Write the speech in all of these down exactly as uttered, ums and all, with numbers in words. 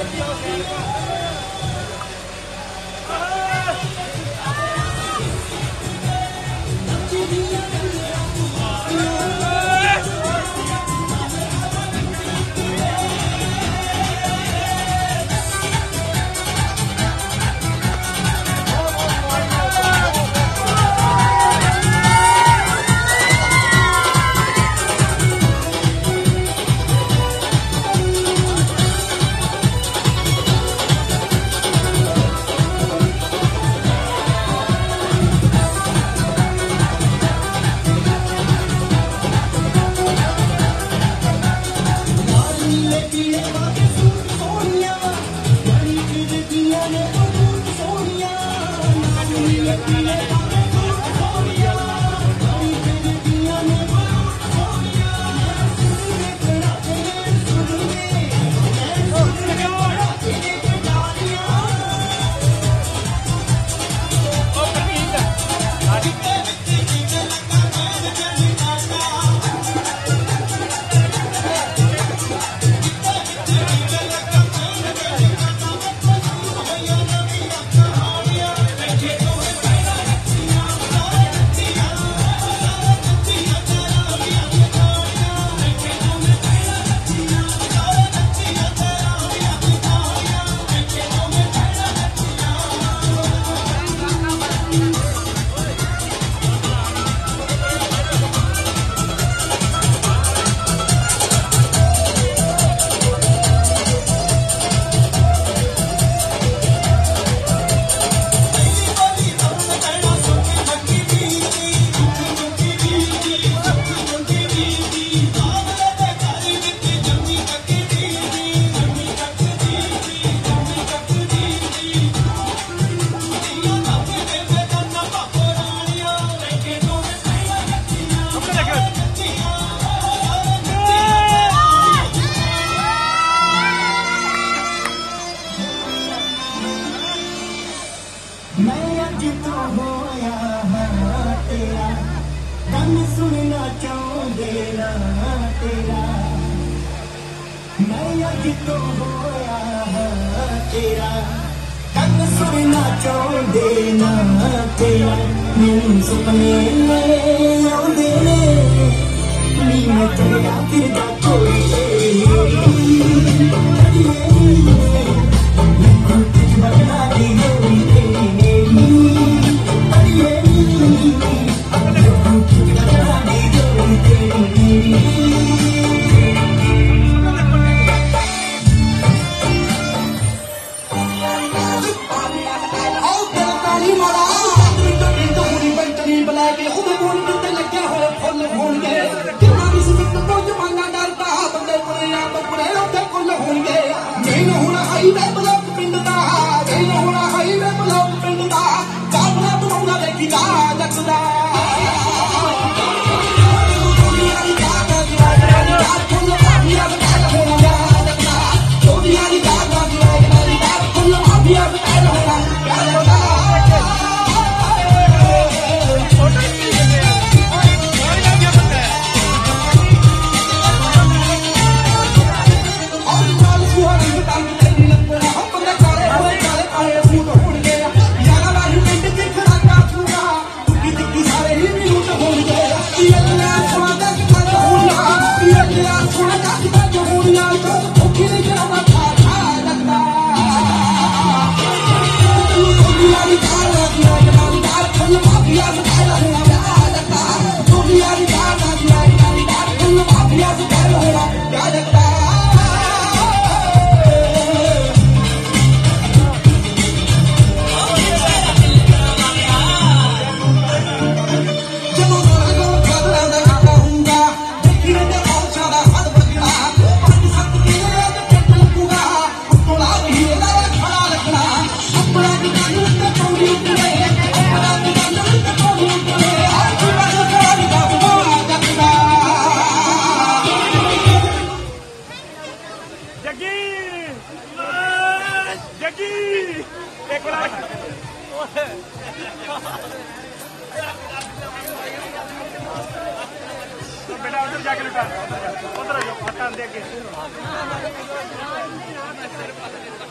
जाके उधर उधर पता दे के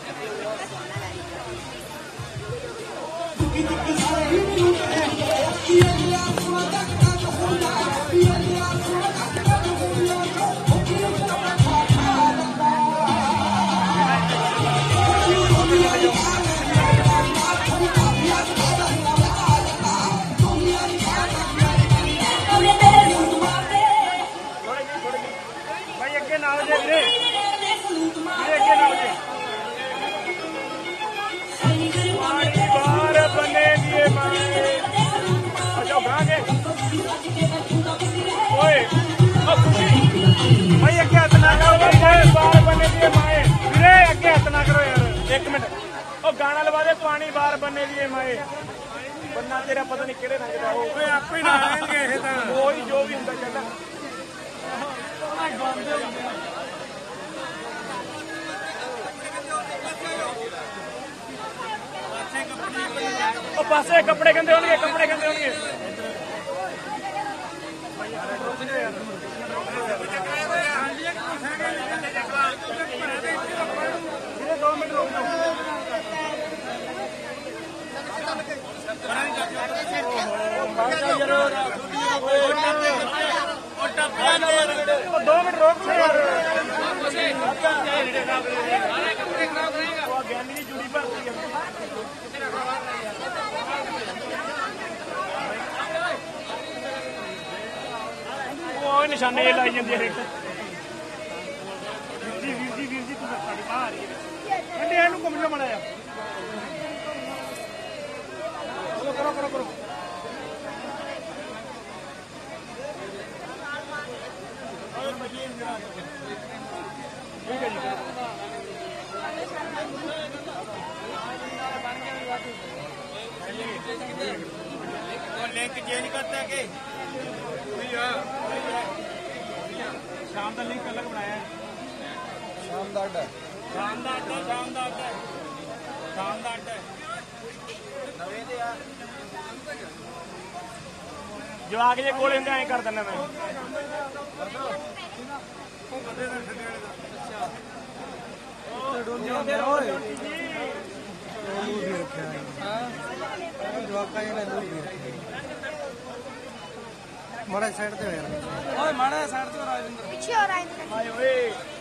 गाना लवा दे पानी बार बनने दिए माए बन्ना तेरा पता नहीं केड़े रंग दा हो आप ही ना आएंगे ये तां कोई जो भी हुंदा चलदा ओ पासे कपड़े गंदे होणगे कपड़े गंदे होणगे दो मिनट रुक जाओ दो मिनट रोक ज्ञानी की जुड़ी पर वो निशाने लाई जाती है वीर जी वीर जी वीर जी तू साड़ी बाहर आ रही है घूम जा माड़ा करो करो करो ठीक है जी लिंक चेंज करते हैं कि शाम का लिंक अलग बनाया है शाम का अड्डा शाम का अड्डा शाम का अड्डा शाम का अड्डा जो आगे जे कोले ऐ कर देना मैं माड़ा साइड ते ओए माड़ा साइड ते राजेंद्र पीछे और राजेंद्र आए ओए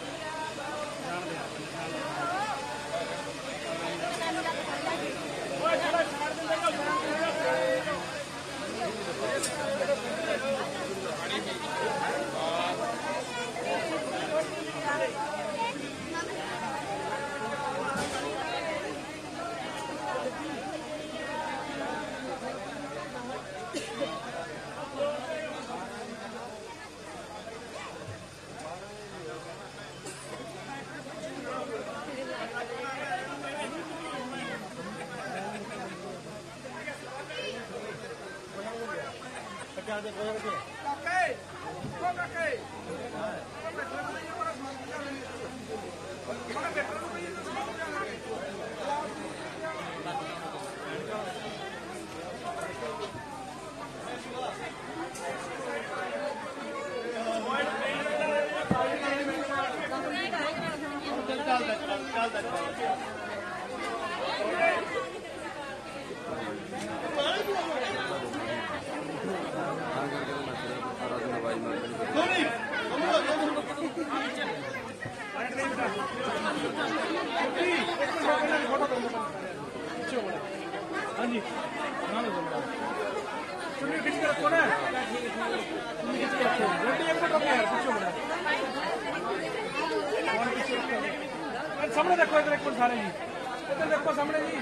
सामने देखो इधर एक सारे जी इधर देखो सामने जी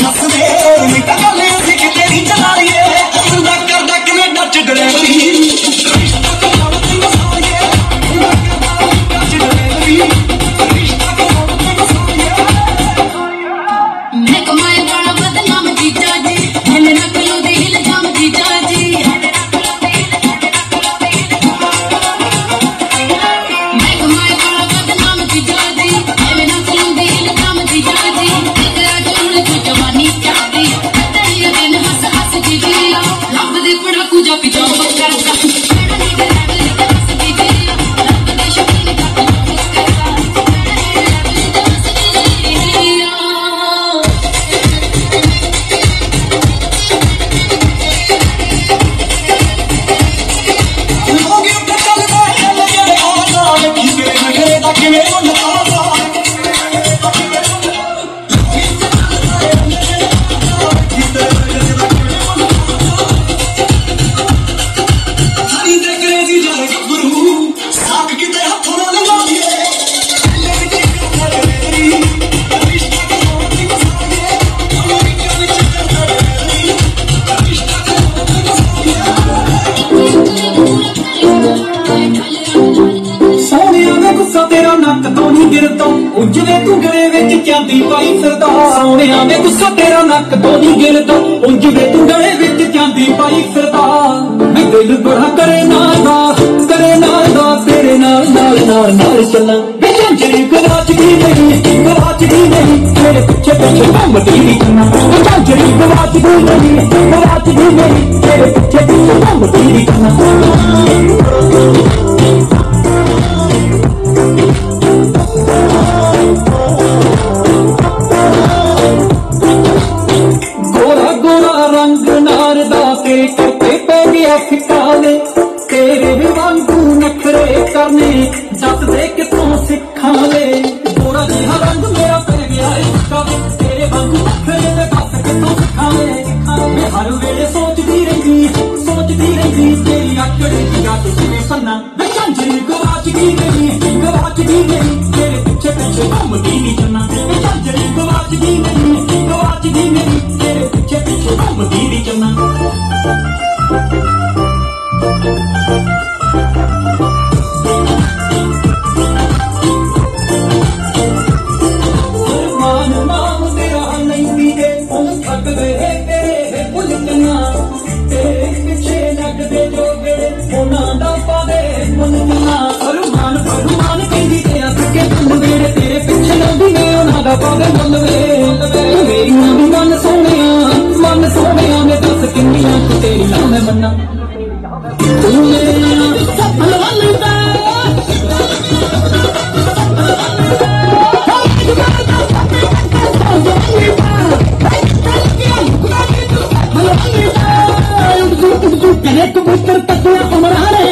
उंजवे तू गले विच चांदी पाई फिरदा सोहणिया वे गुस्सा तेरा नक तो नहीं गिरदा उंजवे तू गले विच चांदी पाई फिरदा मैं दिल बड़ा करे नादा करे नादा तेरे नाल नाल नाल नाल चलना वे झंझरी गवाच दी नहीं गवाच दी नहीं तेरे पिछे पिछे घूमदी नहीं चलना वे झंझरी गवाच दी नहीं गवाच दी नहीं तेरे पिछे पिछे घूमदी नहीं चलना फिकाले तेरे भी वांगू नखरे करने दस दे कितों सिखा ले थोड़ा जिहा रंग मेरा पै गया इसका तेरे वांगू नखरे दे दस कितों सिखा ले मैं हर वेले सोचदी रही सोचदी रही तेरी आकड़े दी गल किवें सन्ना मैं झंझरी गवाचदी नहीं गवाचदी नहीं तेरे पिछे पिछे घूमदी नहीं चन्ना मैं झंझरी गवाचदी नहीं गवाचदी नहीं तेरे पिछे पिछे घूमदी नहीं चन्ना मन सोने मन सोने में दस किन्नियां तेरी ना मैं मन्ना तू मेरे सफल वालदा कने कबूतर तकिया कमरा रे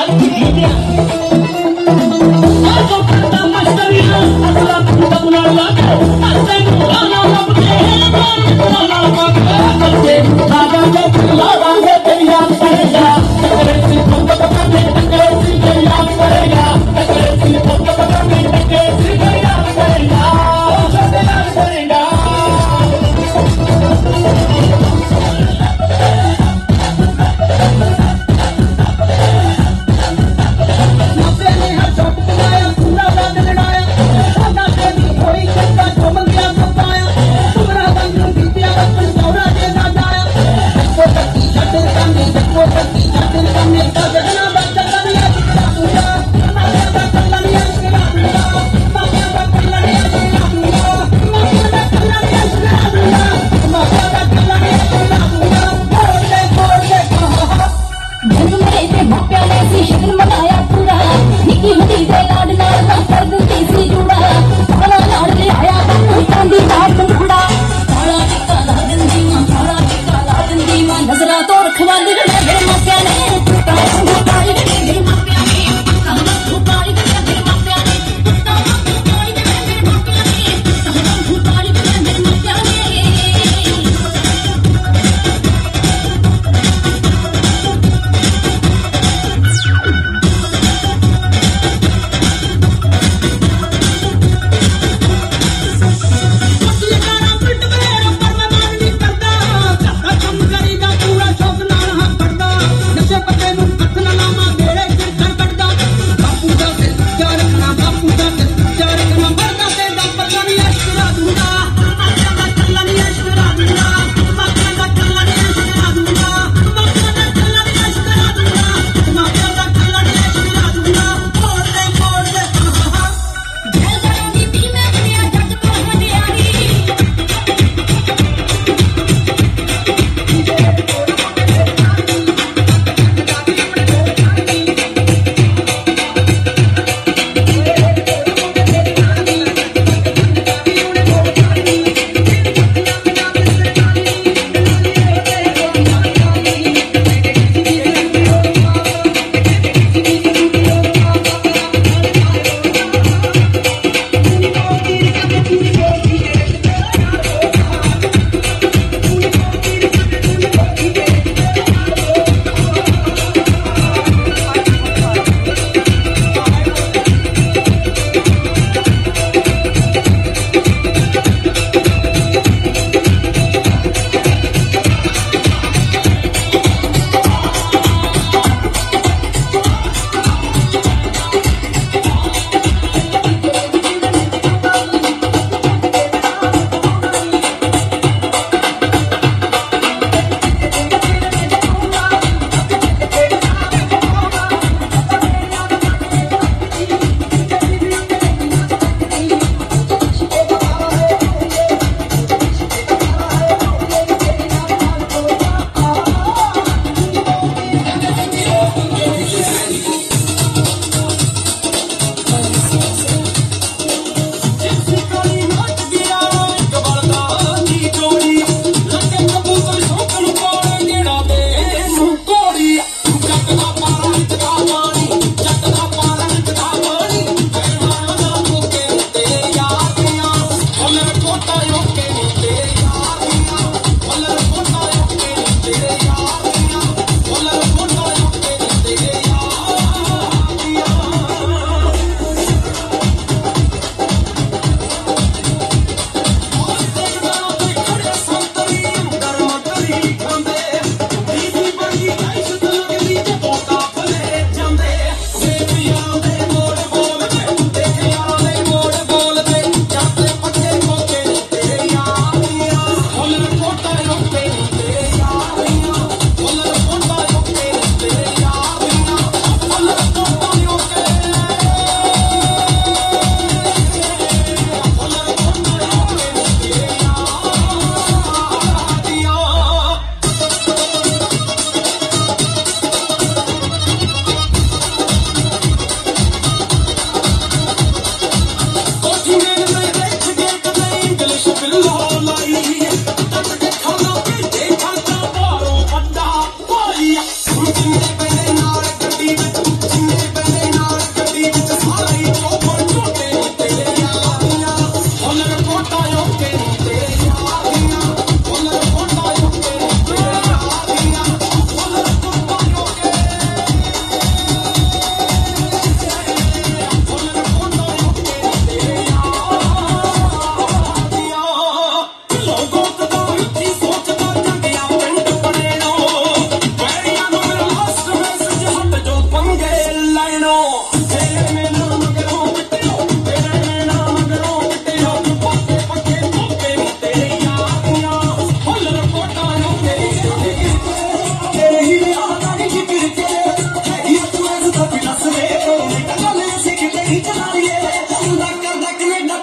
Aku kata mas Daria, aku lakukan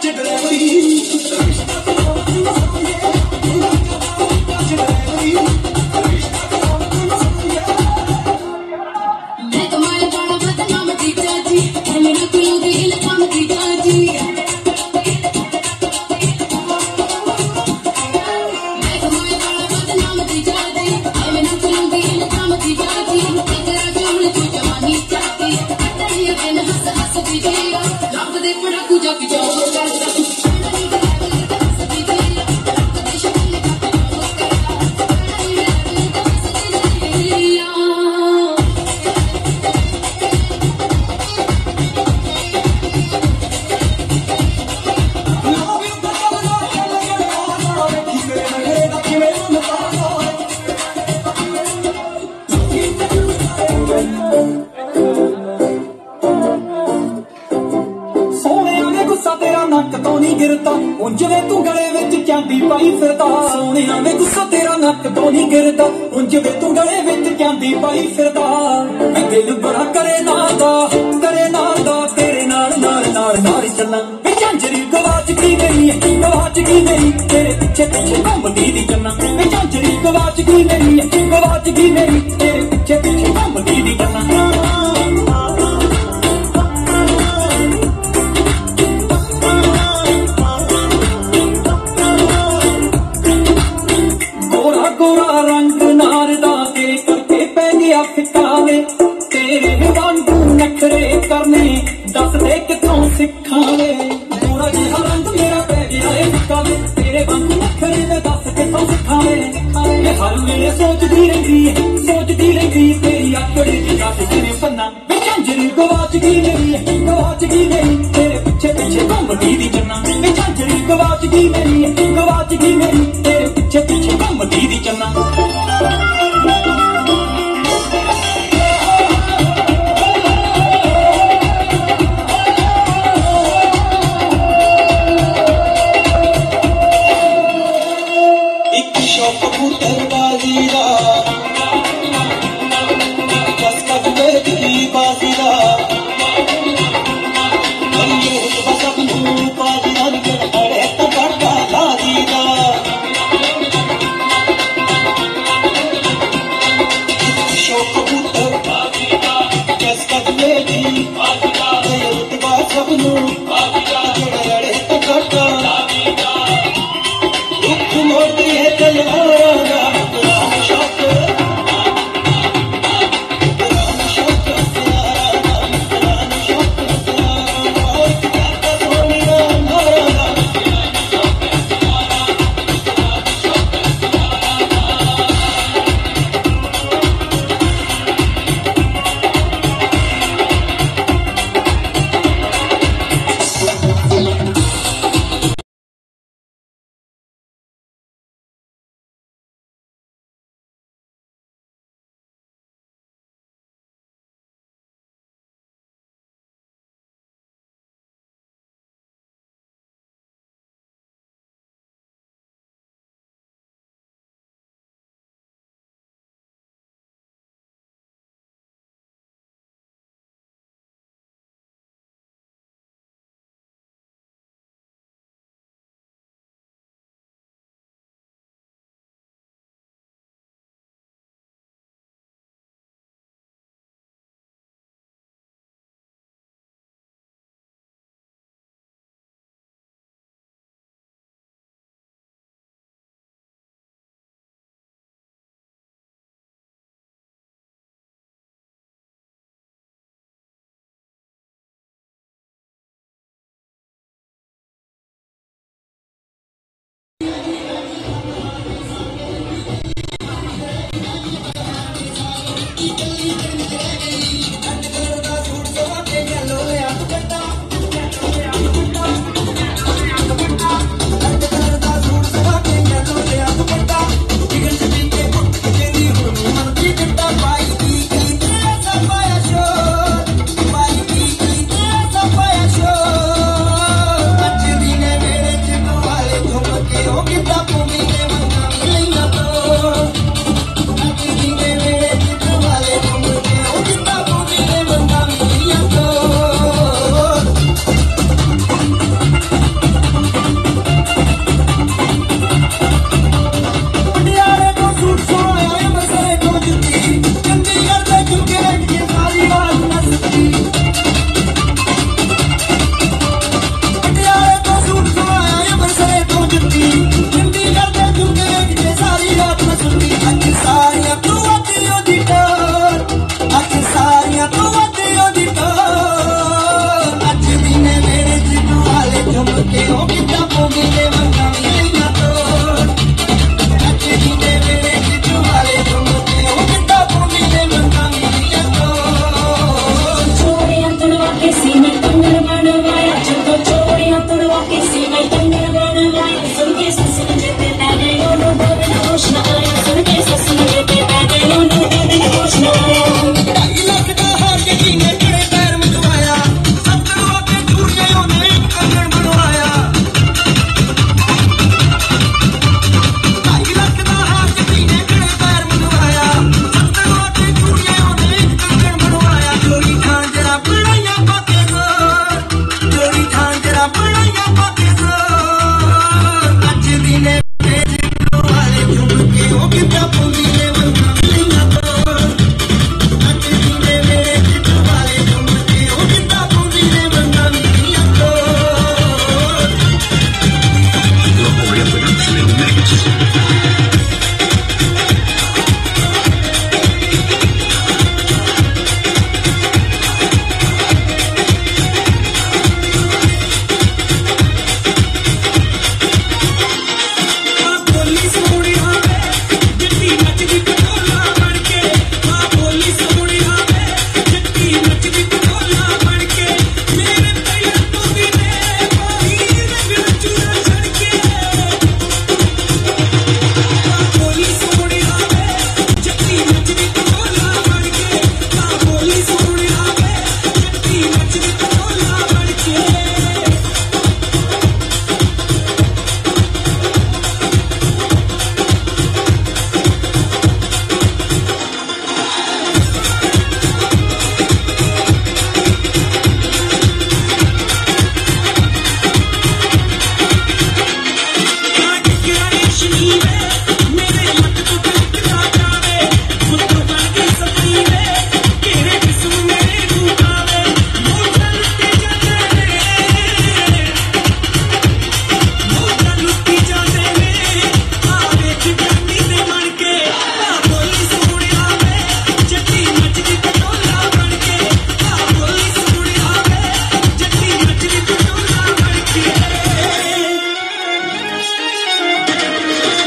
नक तो नहीं गिरता उंज वे तू गले विच चांदी पाई फिरदा सोहणिया वे गुस्सा तेरा नक तो नहीं गिरता उंज वे तू गले विच चांदी पाई फिरदा दिल बड़ा करे नाल दा करे नाल दा तेरे नाल नाल नाल नाल चलना वे झांझरी गवाच गई मेरी गवाच गई मेरी तेरे पिछे पिछे घूमदी दी चलना वे झांझरी गवाच गई मेरी गवाच गई मेरी तेरे पिछे पिछे घूमदी दी चलना रंग नारदा तेरे करके पै गया फिकावे तेरे वांगू नखरे करने दस दे कितों सिखावे गोरा जिहा रंग मेरा पै गया फिकावे तेरे वांगू नखरे में दस कितों सिखावे ये हर वेले सोचदी रहिंदी है सोचदी रहिंदी तेरी आकड़ी दी दस तेरे पन्ना वे झांझरी गवाच गई मेरी गवाच गई मेरी तेरे पिछे पिछे घूमदी दी चन्ना वे झांझरी गवाच गई मेरी गवाच गई मेरी तेरे पिछे पिछे घूमदी दी चन्ना Basta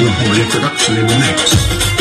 Holy production in the mix.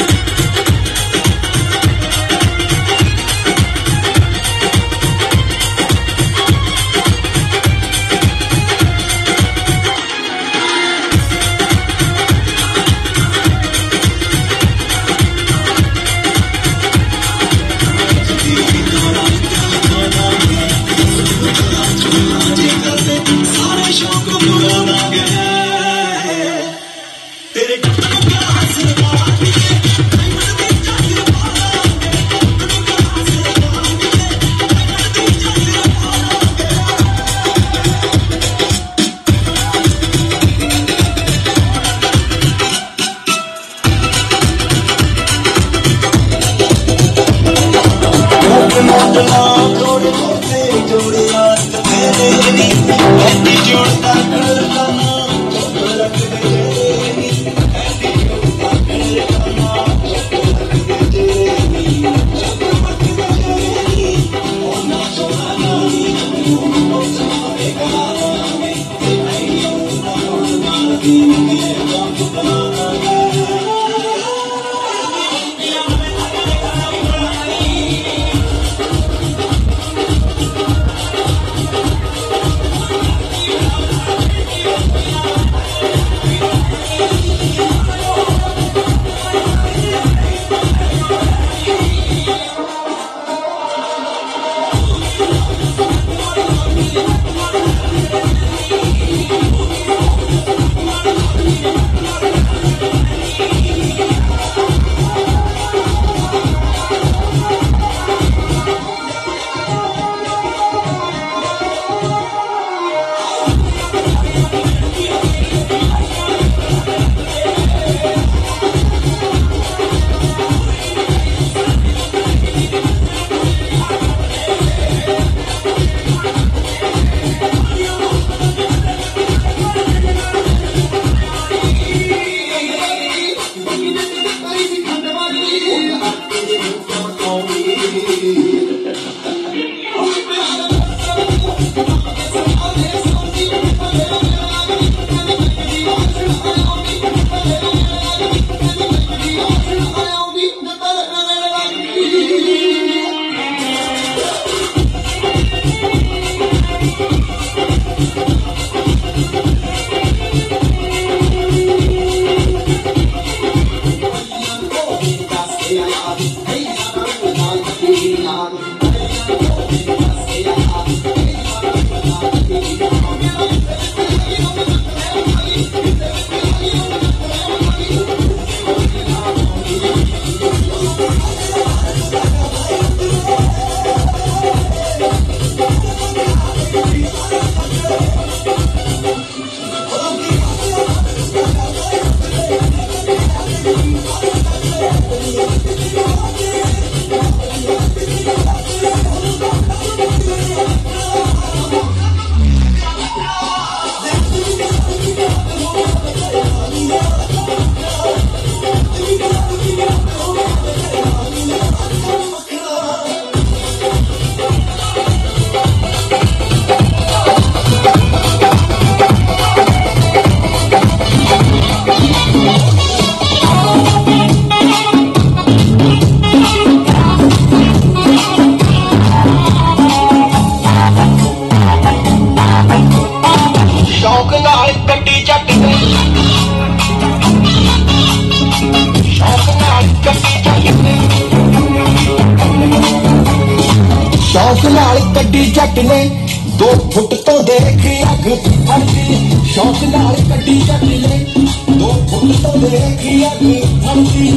शौक नाल कड्डी जट ने दो फुट तो देख अग फड़दी शौक नाल कड्डी जट ने दो फुट तो देख अग फड़दी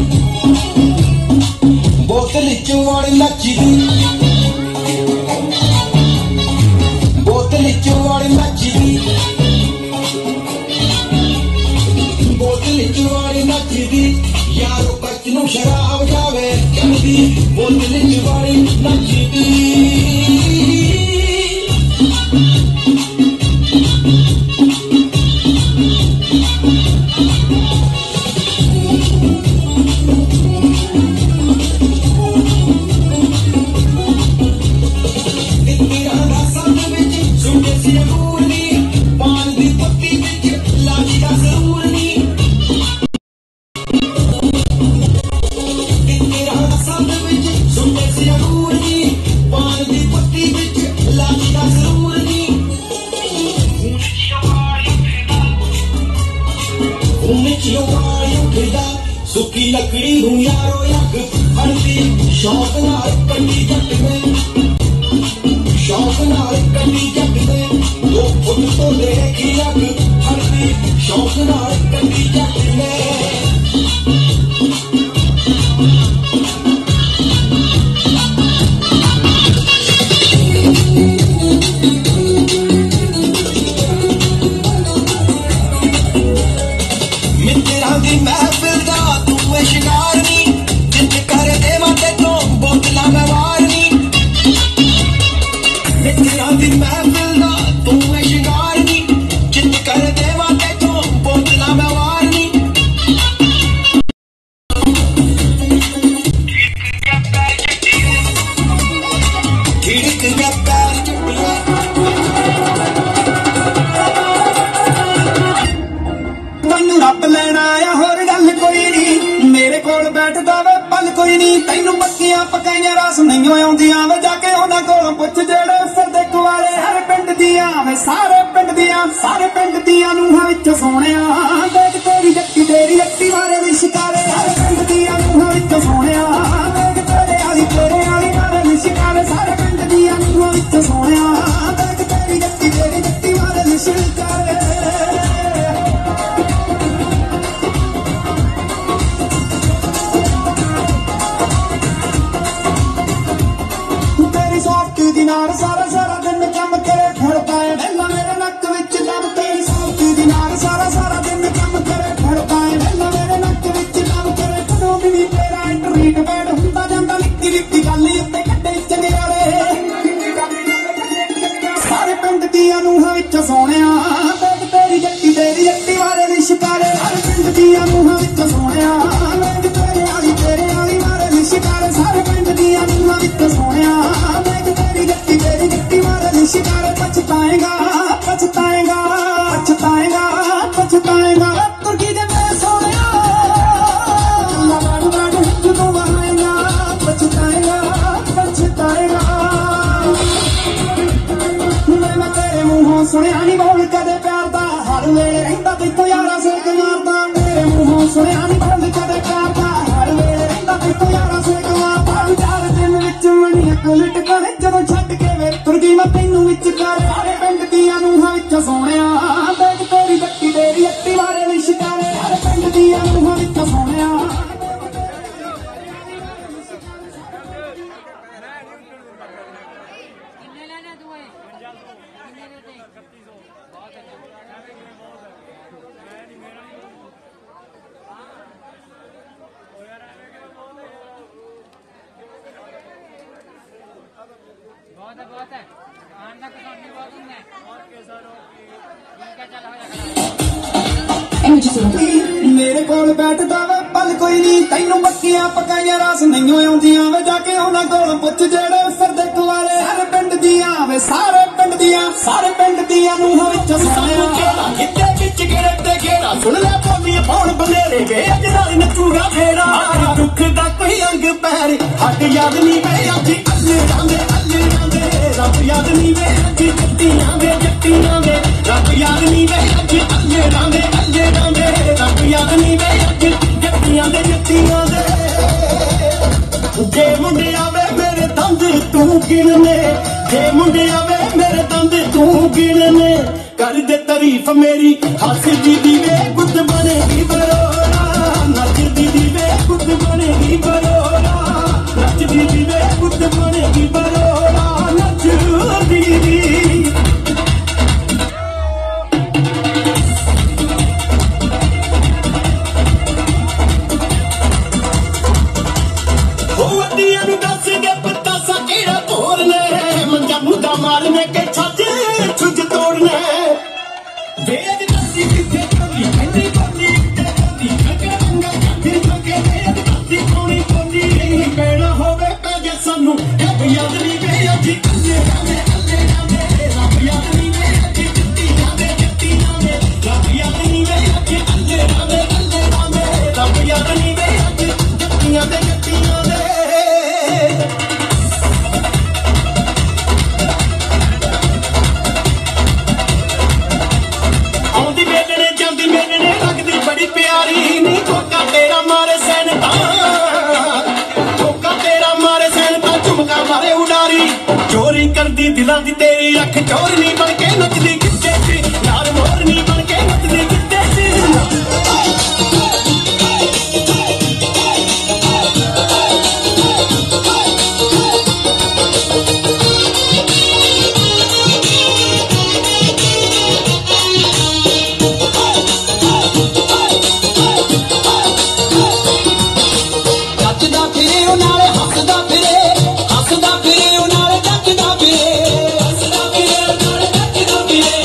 बोतल च वण नचदी बोतल च वण नचदी बोतल च वण नचदी यारो कच नूं शराब जावे चलदी बोतल च वण नचदी। धुन चिवाई उठदा सुकी लकड़ी हूं यारो अग फड़दी शौक नाल कड्डी जट ने शौक नाल कड्डी जट ने दो फुट तो देखी अग फड़दी शौक नाल कड्डी जट ने रब लेना आया होर गल कोई नहीं मेरे कोल बैठदा वे पल कोई नहीं तैनू मक्कियां पकाइयां रस नहीं आउंदियां वे जाके उन्हां कोलों पुछ जेड़े फिरदे कुआरे हर पिंड दियां वे सारे पिंड दियां सारे पिंड दियां नूहां विच सोहणिया देख तेरी जट्टी तेरी जट्टी वाले दी शिकारे हर पिंड दियां नूहां विच सोहणिया देख तेरे आली तेरे आली वाले दी शिकारे सारे पिंड दियां नूहां विच सोहणिया देख तेरी जट्टी तेरी जट्टी वाले दी शिकारे दिनार सारा सारा दिन कम करे फड़ पाए वेला मेरे नक विच दम तेरी सौती दिनार सारा सारा दिन कम करे फड़ पाए वेला मेरे नक विच दम करे कदों भी नहीं तेरा इंटरवीट बैठ हुंदा जांदा निक्की निक्की गल उत्ते कड्डे चंगियारे सारे पिंड दियां नूहां विच सोहणिया देख तेरी जट्टी तेरी जट्टी वाले दी शिकारे सारे पिंड दियां नूहां विच सोहणिया देख तेरे आली तेरे आली वाले दी शिकारे सारे पिंड दियां नूहां विच सोहणिया शिकारे पछताएगा पछताएगा पछताएगा पछताएगा तुर्की दे मैं सोनिया लबाड़ बाड़ जुदों वहाएगा पछताएगा पछताएगा मैं तेरे मुंहों सुनिया नहीं बोल कदे प्यार दा हर वेले रहिंदा तैथों यारा सेक मारदा मेरे मुंहों सुनिया नहीं बोल कदे प्यार दा हर वेले रहिंदा तैथों यारा सेक मारदा चार दिन विच मणियां कुलट करे जदों छड्ड के वे तुर्की मैं तैनू विच कर सारे पिंड दियां नूहां विच सोहणिया देख तेरी जट्टी तेरी जट्टी वाले दी शिकारे सारे पिंड दियां नूहां विच सोहणिया बहुत है बहुत है आना तो नहीं बहुत है और कैसा ठीक है चल हो जाएगा मेरे कोल बैठदा वे पल कोई नहीं तैनू मक्कियां पकाइयां रस नहीं आउंदियां वे जाके उन्हां कोलों पुछ जेड़े फिरदे कुआरे सारे पिंड दियां वे सारे पिंड दियां सारे पिंड दियां नूहां विच सोहणिया किते विच घेरे ते घेरा सुन ले बोलियां पौण बनेरे वे अज नाल नचूगा फेरा दुख दा कोई अंग पैर हट याद नहीं वे अज अल्ले रांदे अल्ले रांदे रब याद नहीं वे अज जट्टियां वे जट्टियां वे रब याद नहीं वे अज अल्ले रांदे अल्ले रांदे रब याद नहीं वे अज जट्टियां दे जट्टियां दे जे मुंडिया वे मेरे दंद तू गिनने जे मुंडिया वे मेरे दंद तू गिनने कर दे तारीफ मेरी हंसदी दी वे गुद बनेगी बरोड़ा नचदी दी वे गुद बनेगी बरोड़ा नचदी दी वे गुद बनेगी बरोड़ा नचदी दी मारने के छाते छुज तोड़ने वेद नदी किथे चली कहंदी बोली ਉਡਾਰੀ ਨੀ ਠੋਕਾ ਤੇਰਾ ਮਾਰੇ ਸੈਨਤਾ ਠੋਕਾ ਤੇਰਾ ਮਾਰੇ ਸੈਨਤਾ ਝੁਮਕਾ ਮਾਰੇ ਉਡਾਰੀ ਚੋਰੀ ਕਰਦੀ ਦਿਲਾਂ ਦੀ ਤੇਰੀ ਅੱਖ ਚੋਰਨੀ ਬਣ ਕੇ ਨੱਚਦੀ ਕਿੱਥੇ ਚ ਯਾਰ ਮੋਰਨੀ ਬਣ ਕੇ ਨੱਚਦੀ ਕਿੱਥੇ ਚ ਹੱਸਦਾ ਫਿਰੇ ਉਹ ਨਾਲ ਜੱਜਦਾ ਫਿਰੇ ਹੱਸਦਾ ਫਿਰੇ ਉਹ ਨਾਲ ਜੱਜਦਾ ਫਿਰੇ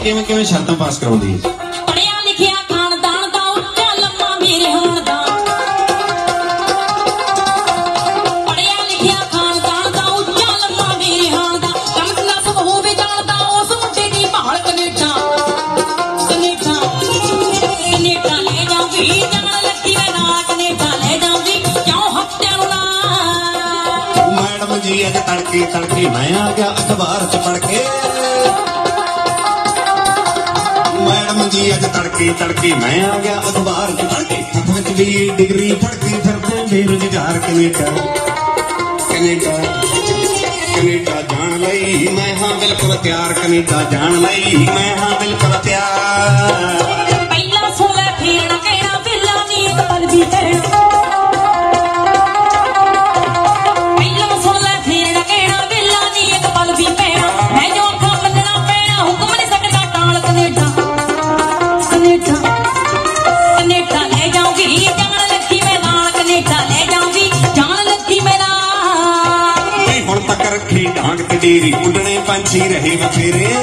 ਕਿਵੇਂ ਕਿਵੇਂ ਸ਼ਰਤਾਂ ਪਾਸ ਕਰਾਉਂਦੀ ਹੈ? ਪੜਿਆ ਲਿਖਿਆ ਖਾਨਦਾਨ ਦਾ ਉੱਚਾ ਲੰਮਾ ਮੇਰੇ ਹੋਣ ਦਾ ਪੜਿਆ ਲਿਖਿਆ ਖਾਨਦਾਨ ਦਾ ਉੱਚਾ ਲੰਮਾ ਮੇਰੇ ਹੋਣ ਦਾ ਕੰਮ ਦਾ ਸਭ ਹੋਵੇ ਜਾਣਦਾ ਉਸ ਮੁੰਡੇ ਦੀ ਭਾਲ ਕਨੇਡਾ ਕਨੇਡਾ ਕਨੇਡਾ ਲੈ ਜਾਊਂਗੀ ਜਾਣ ਲੱਗੀ ਮੈਂ ਨਾਲ ਕਨੇਡਾ ਲੈ ਜਾਊਂਗੀ ਕਿਉਂ ਹਫ਼ਤਿਆਂ ਨੂੰ ਨਾ ਮੈਡਮ ਜੀ ਅੱਜ ਤੜਕੇ ਤੜਕੇ ਮੈਂ ਆ ਗਿਆ ਅਖਬਾਰ ਚ ਪੜ ਕੇ ਮੈਡਮ ਜੀ ਅੱਜ ਤੜਕੇ ਤੜਕੇ ਮੈਂ ਆ ਗਿਆ ਅਖਬਾਰ ਚ ਪੜ ਕੇ ਹੱਥ ਵਿੱਚ ਵੀ ਡਿਗਰੀ ਫੜਦੀ ਫਿਰਦੇ ਬੇਰੁਜ਼ਗਾਰ ਕੈਨੇਡਾ ਕੈਨੇਡਾ ਕੈਨੇਡਾ ਜਾਣ ਲਈ ਮੈਂ ਹਾਂ ਬਿਲਕੁਲ ਤਿਆਰ ਕੈਨੇਡਾ ਜਾਣ ਲਈ ਮੈਂ ਹਾਂ ਬਿਲਕੁਲ ਤਿਆਰ ਪਹਿਲਾਂ ਸੋਲੇ ਫੇਰਨਾ ਕਹਿਣਾ ਪਹਿਲਾਂ ਨੀ ਇੱਕ ਪਲ ਵੀ ਕਹਿਣਾ ਪਹਿਲਾਂ ਸੋਲੇ ਫੇਰਨਾ ਕਹਿਣਾ ਪਹਿਲਾਂ ਨੀ ਇੱਕ ਪਲ ਵੀ ਪੈਣਾ ਮੈਂ ਜੋ ਅੱਖਾਂ ਮੰਨਣਾ ਪੈਣਾ ਹੁਕਮ ਨਹੀਂ ਸਕਦਾ ਟਾਲ ਕਨੇਡਾ ਕਨੇਡਾ ਕਨੇਡਾ ਲੈ ਜਾਊਂਗੀ ਜਾਣ ਲੱਗੀ ਮੈਂ ਨਾਲ ਕਨੇਡਾ ਲੈ ਜਾਊਂਗੀ ਜਾਣ ਲੱਗੀ ਮੈਂ ਨਾਲ ਤੇ ਹੁਣ ਤੱਕ ਰੱਖੀ ਡਾਂਗ ਤੇ ਡੇਰੀ ਉੱਡਣੇ ਪੰਛੀ ਰਹੇ ਬਥੇਰੇ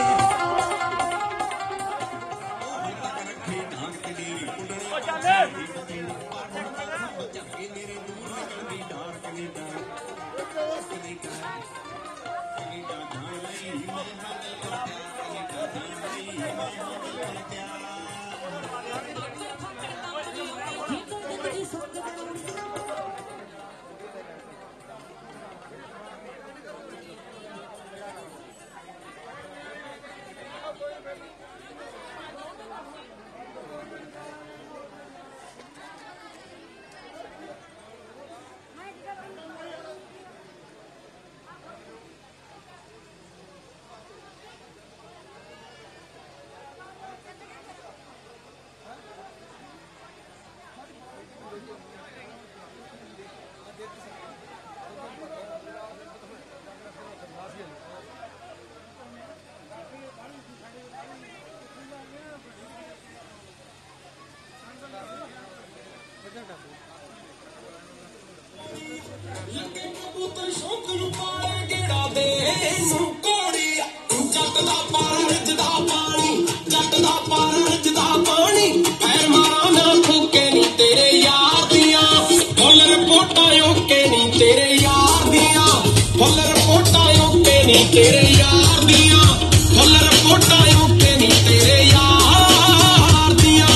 ਤੇਰੇ ਯਾਰ ਦੀਆਂ ਫੁੱਲ ਰਿਪੋਰਟਾਂ ਓਕੇ ਨੀ ਤੇਰੇ ਯਾਰ ਦੀਆਂ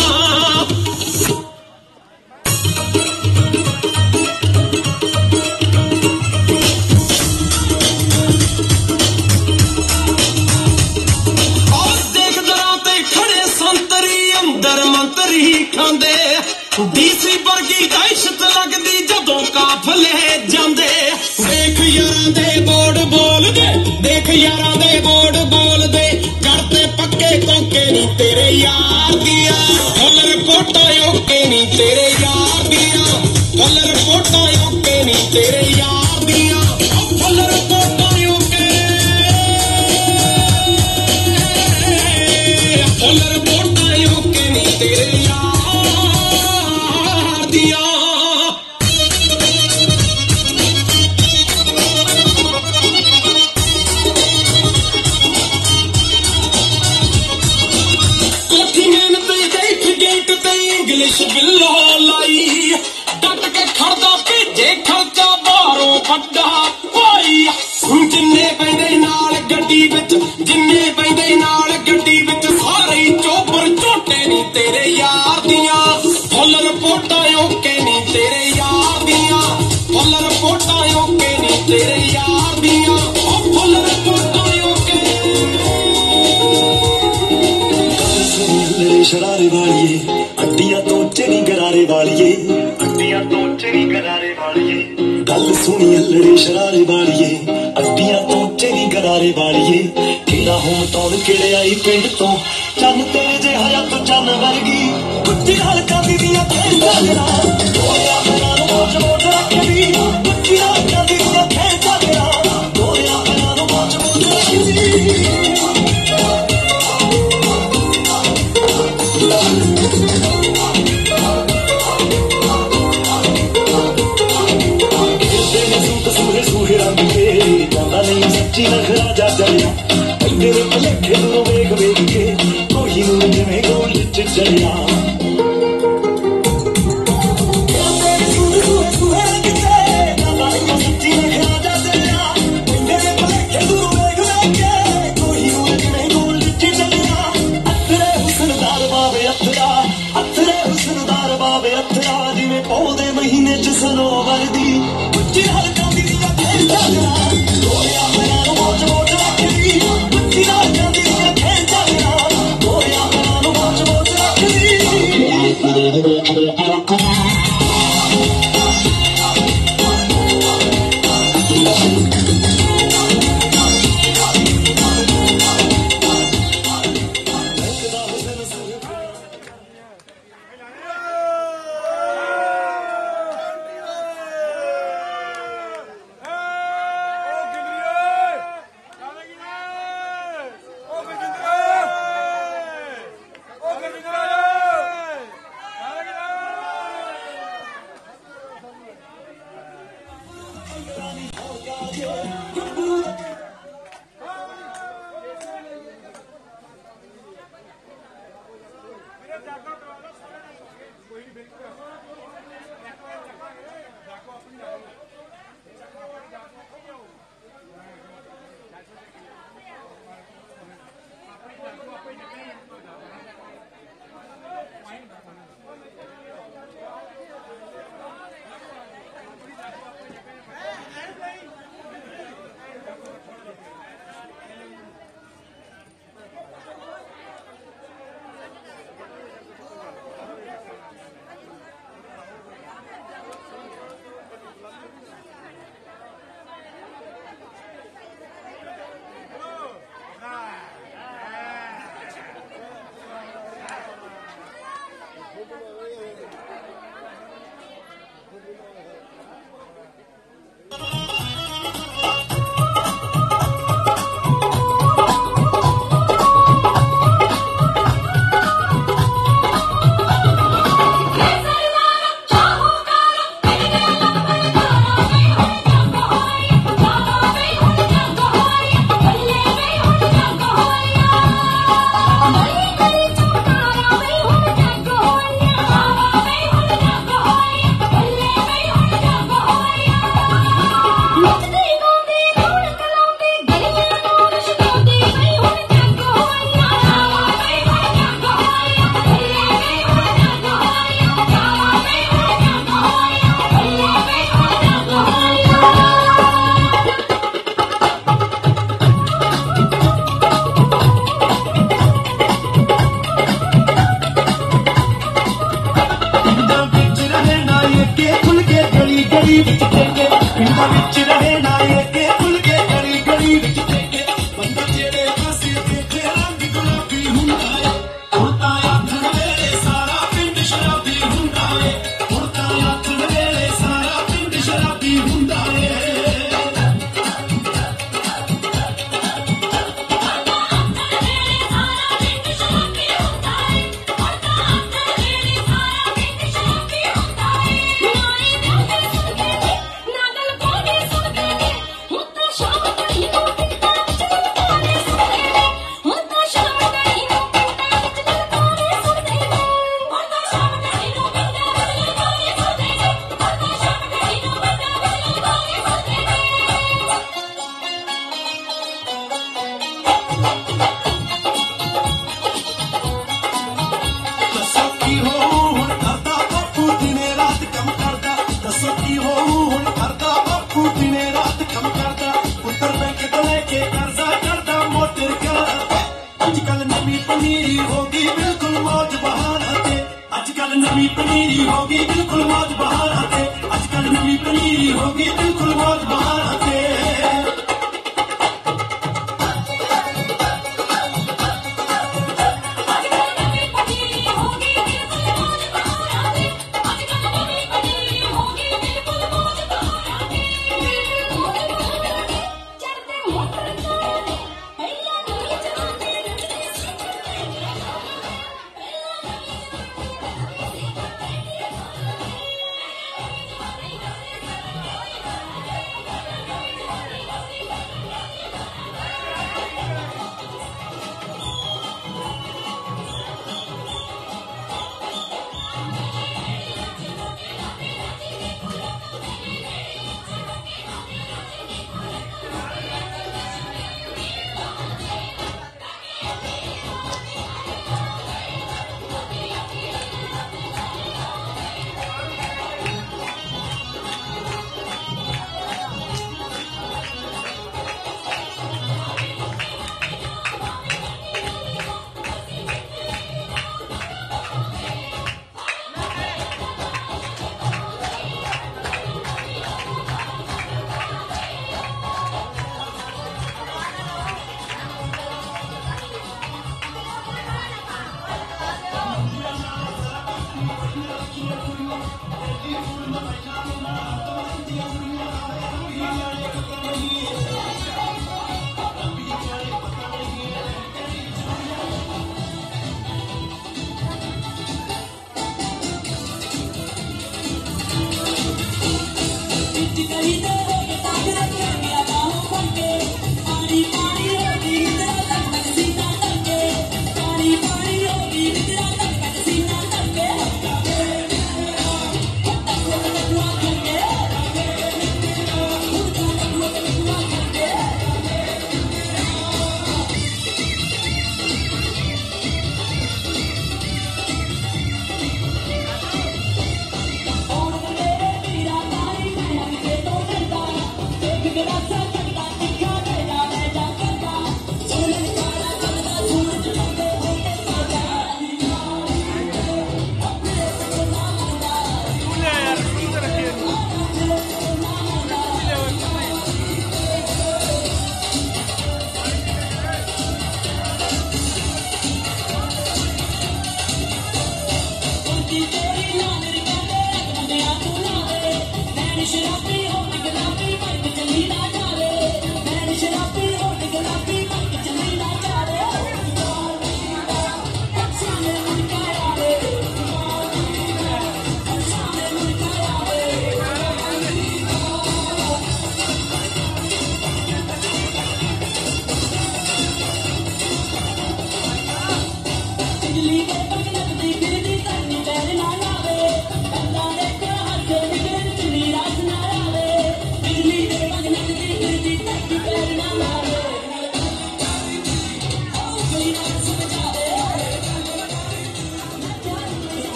ਔਰ ਦੇਖ ਦਰਾਂ ਤੇ ਖੜੇ ਸੰਤਰੀ ਅੰਦਰ ਮੰਤਰੀ ਖਾਂਦੇ ਡੀਸੀ ਵਰਗੀ ਦਹਿਸ਼ਤ ਲੱਗਦੀ ਜਦੋਂ ਕਾਫਲੇ ਜਾਂਦੇ ਦੇਖ ਯਾਰਾਂ ਦੇ ਬੋੜ ਬੋਲਦੇ ਦੇਖ ਯਾਰਾਂ ਦੇ ਬੋੜ ਬੋਲਦੇ ਜੜ ਤੇ ਪੱਕੇ ਕੋਕੇ ਨੀ ਤੇਰੇ ਯਾਰ ਦੀਆਂ ਫੁੱਲ ਰਿਪੋਰਟਾਂ ਓਕੇ ਨੀ ਤੇਰੇ ਯਾਰ ਦੀਆਂ ਫੁੱਲ ਰਿਪੋਰਟਾਂ ਓਕੇ ਨੀ ਤੇਰੇ ਯਾਰ ਦੀਆਂ ਫੁੱਲ ਰਿਪੋਰਟਾਂ ਓਕੇ ਫੁੱਲ ਰਿਪੋਰਟਾਂ ਓਕੇ ਨੀ ਤੇਰੇ ਯਾਰ ਦੀਆਂ ਇੰਗਲਿਸ਼ ਬਿੱਲੋ ਲਾਈ ਡੱਟ ਕੇ ਖੜਦਾ ਭੇਜੇ ਖਰਚਾ ਬਾਹਰੋਂ ਵੱਡਾ ਭਾਈ ਜਿੰਨੇ ਪੈਂਦੇ ਨਾਲ ਗੱਡੀ ਵਿੱਚ ਜਿੰਨੇ ਪੈਂਦੇ ਨਾਲ ਗੱਡੀ ਵਿੱਚ ਸਾਰੇ ਚੋਬਰ ਝੋਟੇ ਨੀ ਤੇਰੇ ਯਾਰ ਦੀਆਂ ਫੁੱਲ ਰਿਪੋਰਟਾਂ ਓਕੇ ਨੀ ਤੇਰੇ ਯਾਰ ਦੀਆਂ ਫੁੱਲ ਰਿਪੋਰਟਾਂ ਓਕੇ ਨੀ ਤੇਰੇ ਯਾਰ ਦੀਆਂ ਫੁੱਲ ਰਿਪੋਰਟਾਂ ਓਕੇ ਸ਼ਰਾਰੇ ਵਾਲੀਏ ਅੱਡੀਆਂ ਤੋਂ ਚਰੀ ਗਰਾਰੇ ਵਾਲੀਏ ਅੱਡੀਆਂ ਤੋਂ ਚਰੀ ਗਰਾਰੇ ਵਾਲੀਏ ਗੱਲ ਸੁਣੀ ਅਲੜੇ ਸ਼ਰਾਰੇ ਵਾਲੀਏ ਅੱਡੀਆਂ ਤੋਂ ਚਰੀ ਗਰਾਰੇ ਵਾਲੀਏ ਕਿਹੜਾ ਹੋਂ ਤੌੜ ਕਿਹੜੇ ਆਈ ਪਿੰਡ ਤੋਂ ਚੰਨ ਤੇਰੇ ਜਿਹਾ ਜਾਂ ਚੰਨ ਵਰਗੀ ਕੁੱਤੀ ਹਲਕਾ ਦੀ ਦੀਆਂ ਖੇਡਾਂ ਜਰਾ ਦੋਇਆ ਮੇਰਾ ਨੂੰ ਮੋਚ ਮੋਚ ਰੱਖਦੀ ਕੁੱਤੀ ਹਲਕਾ ਦੀ ਦੀਆਂ ਖੇਡਾਂ ਜਰਾ ਦੋਇਆ ਮੇਰਾ ਨੂੰ ਮੋਚ ਮੋਚ ਰੱਖਦੀ ਸੂਹੇ ਰੰਗ ਕੇ ਜਾਂਦਾ ਨਹੀਂ ਸੱਚੀ ਨਖਰਾ ਜਾ ਚੜਿਆ ਤੇਰੇ ਭਲੇਖੇ ਨੂੰ ਵੇਖ Bye.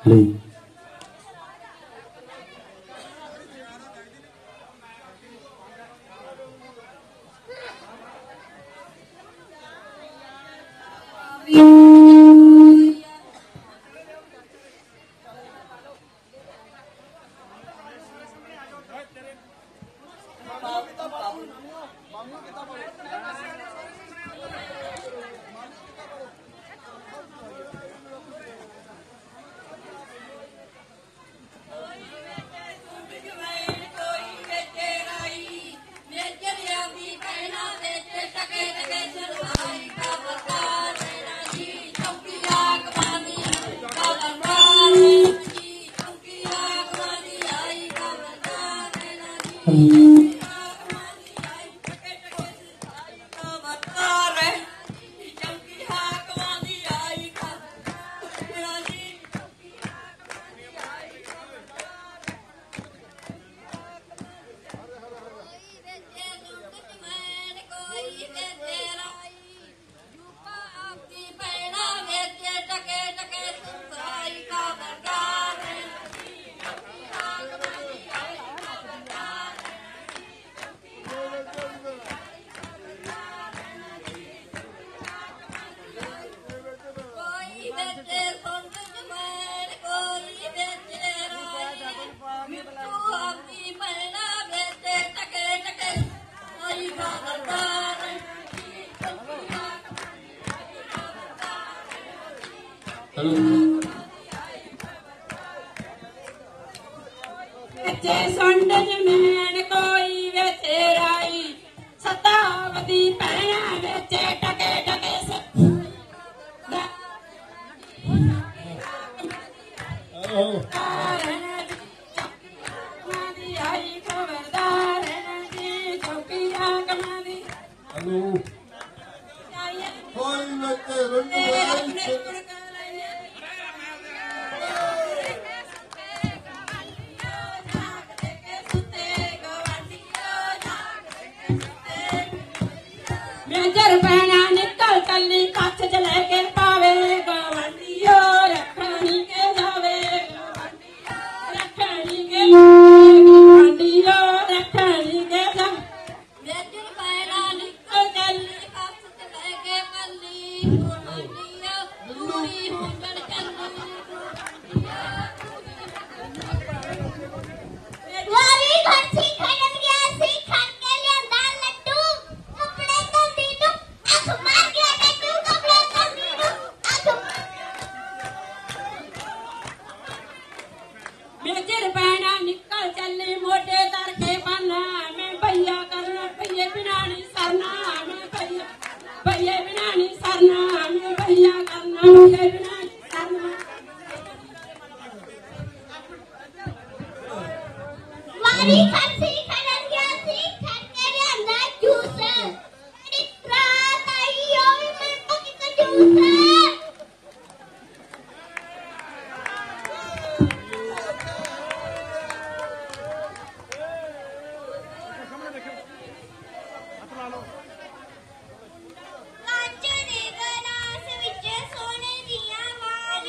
ਲਈ।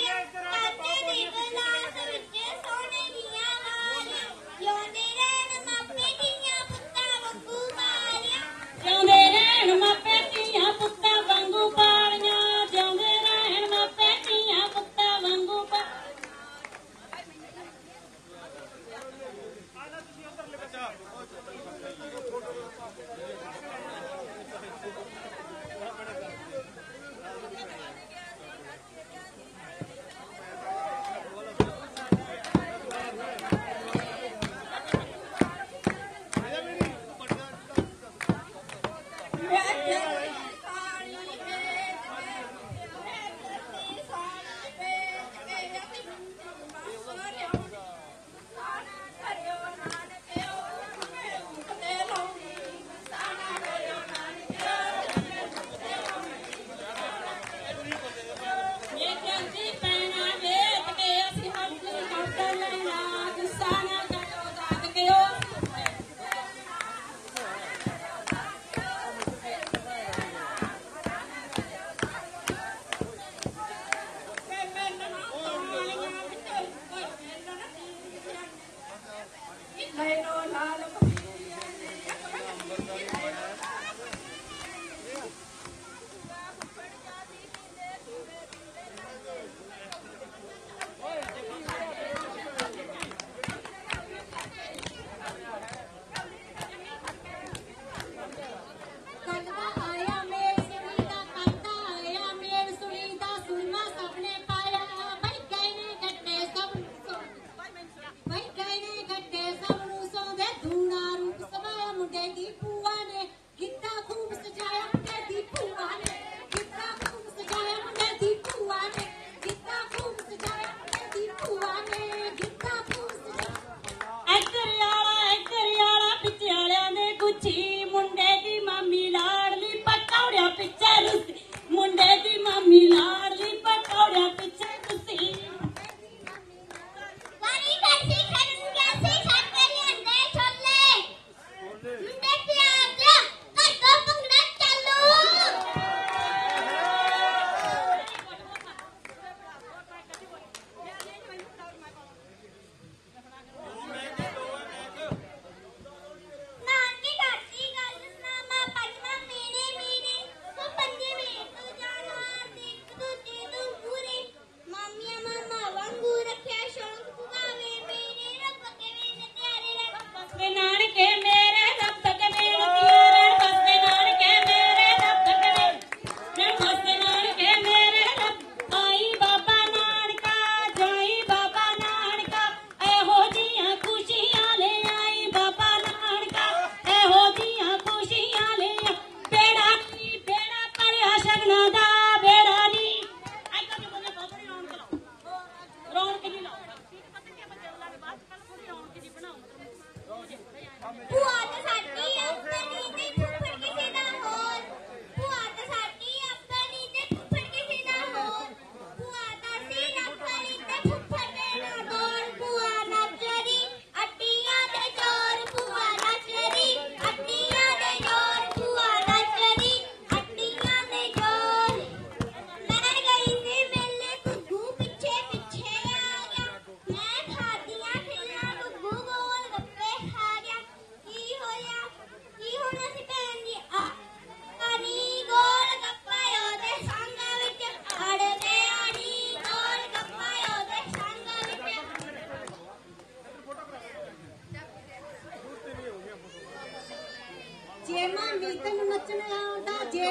You're the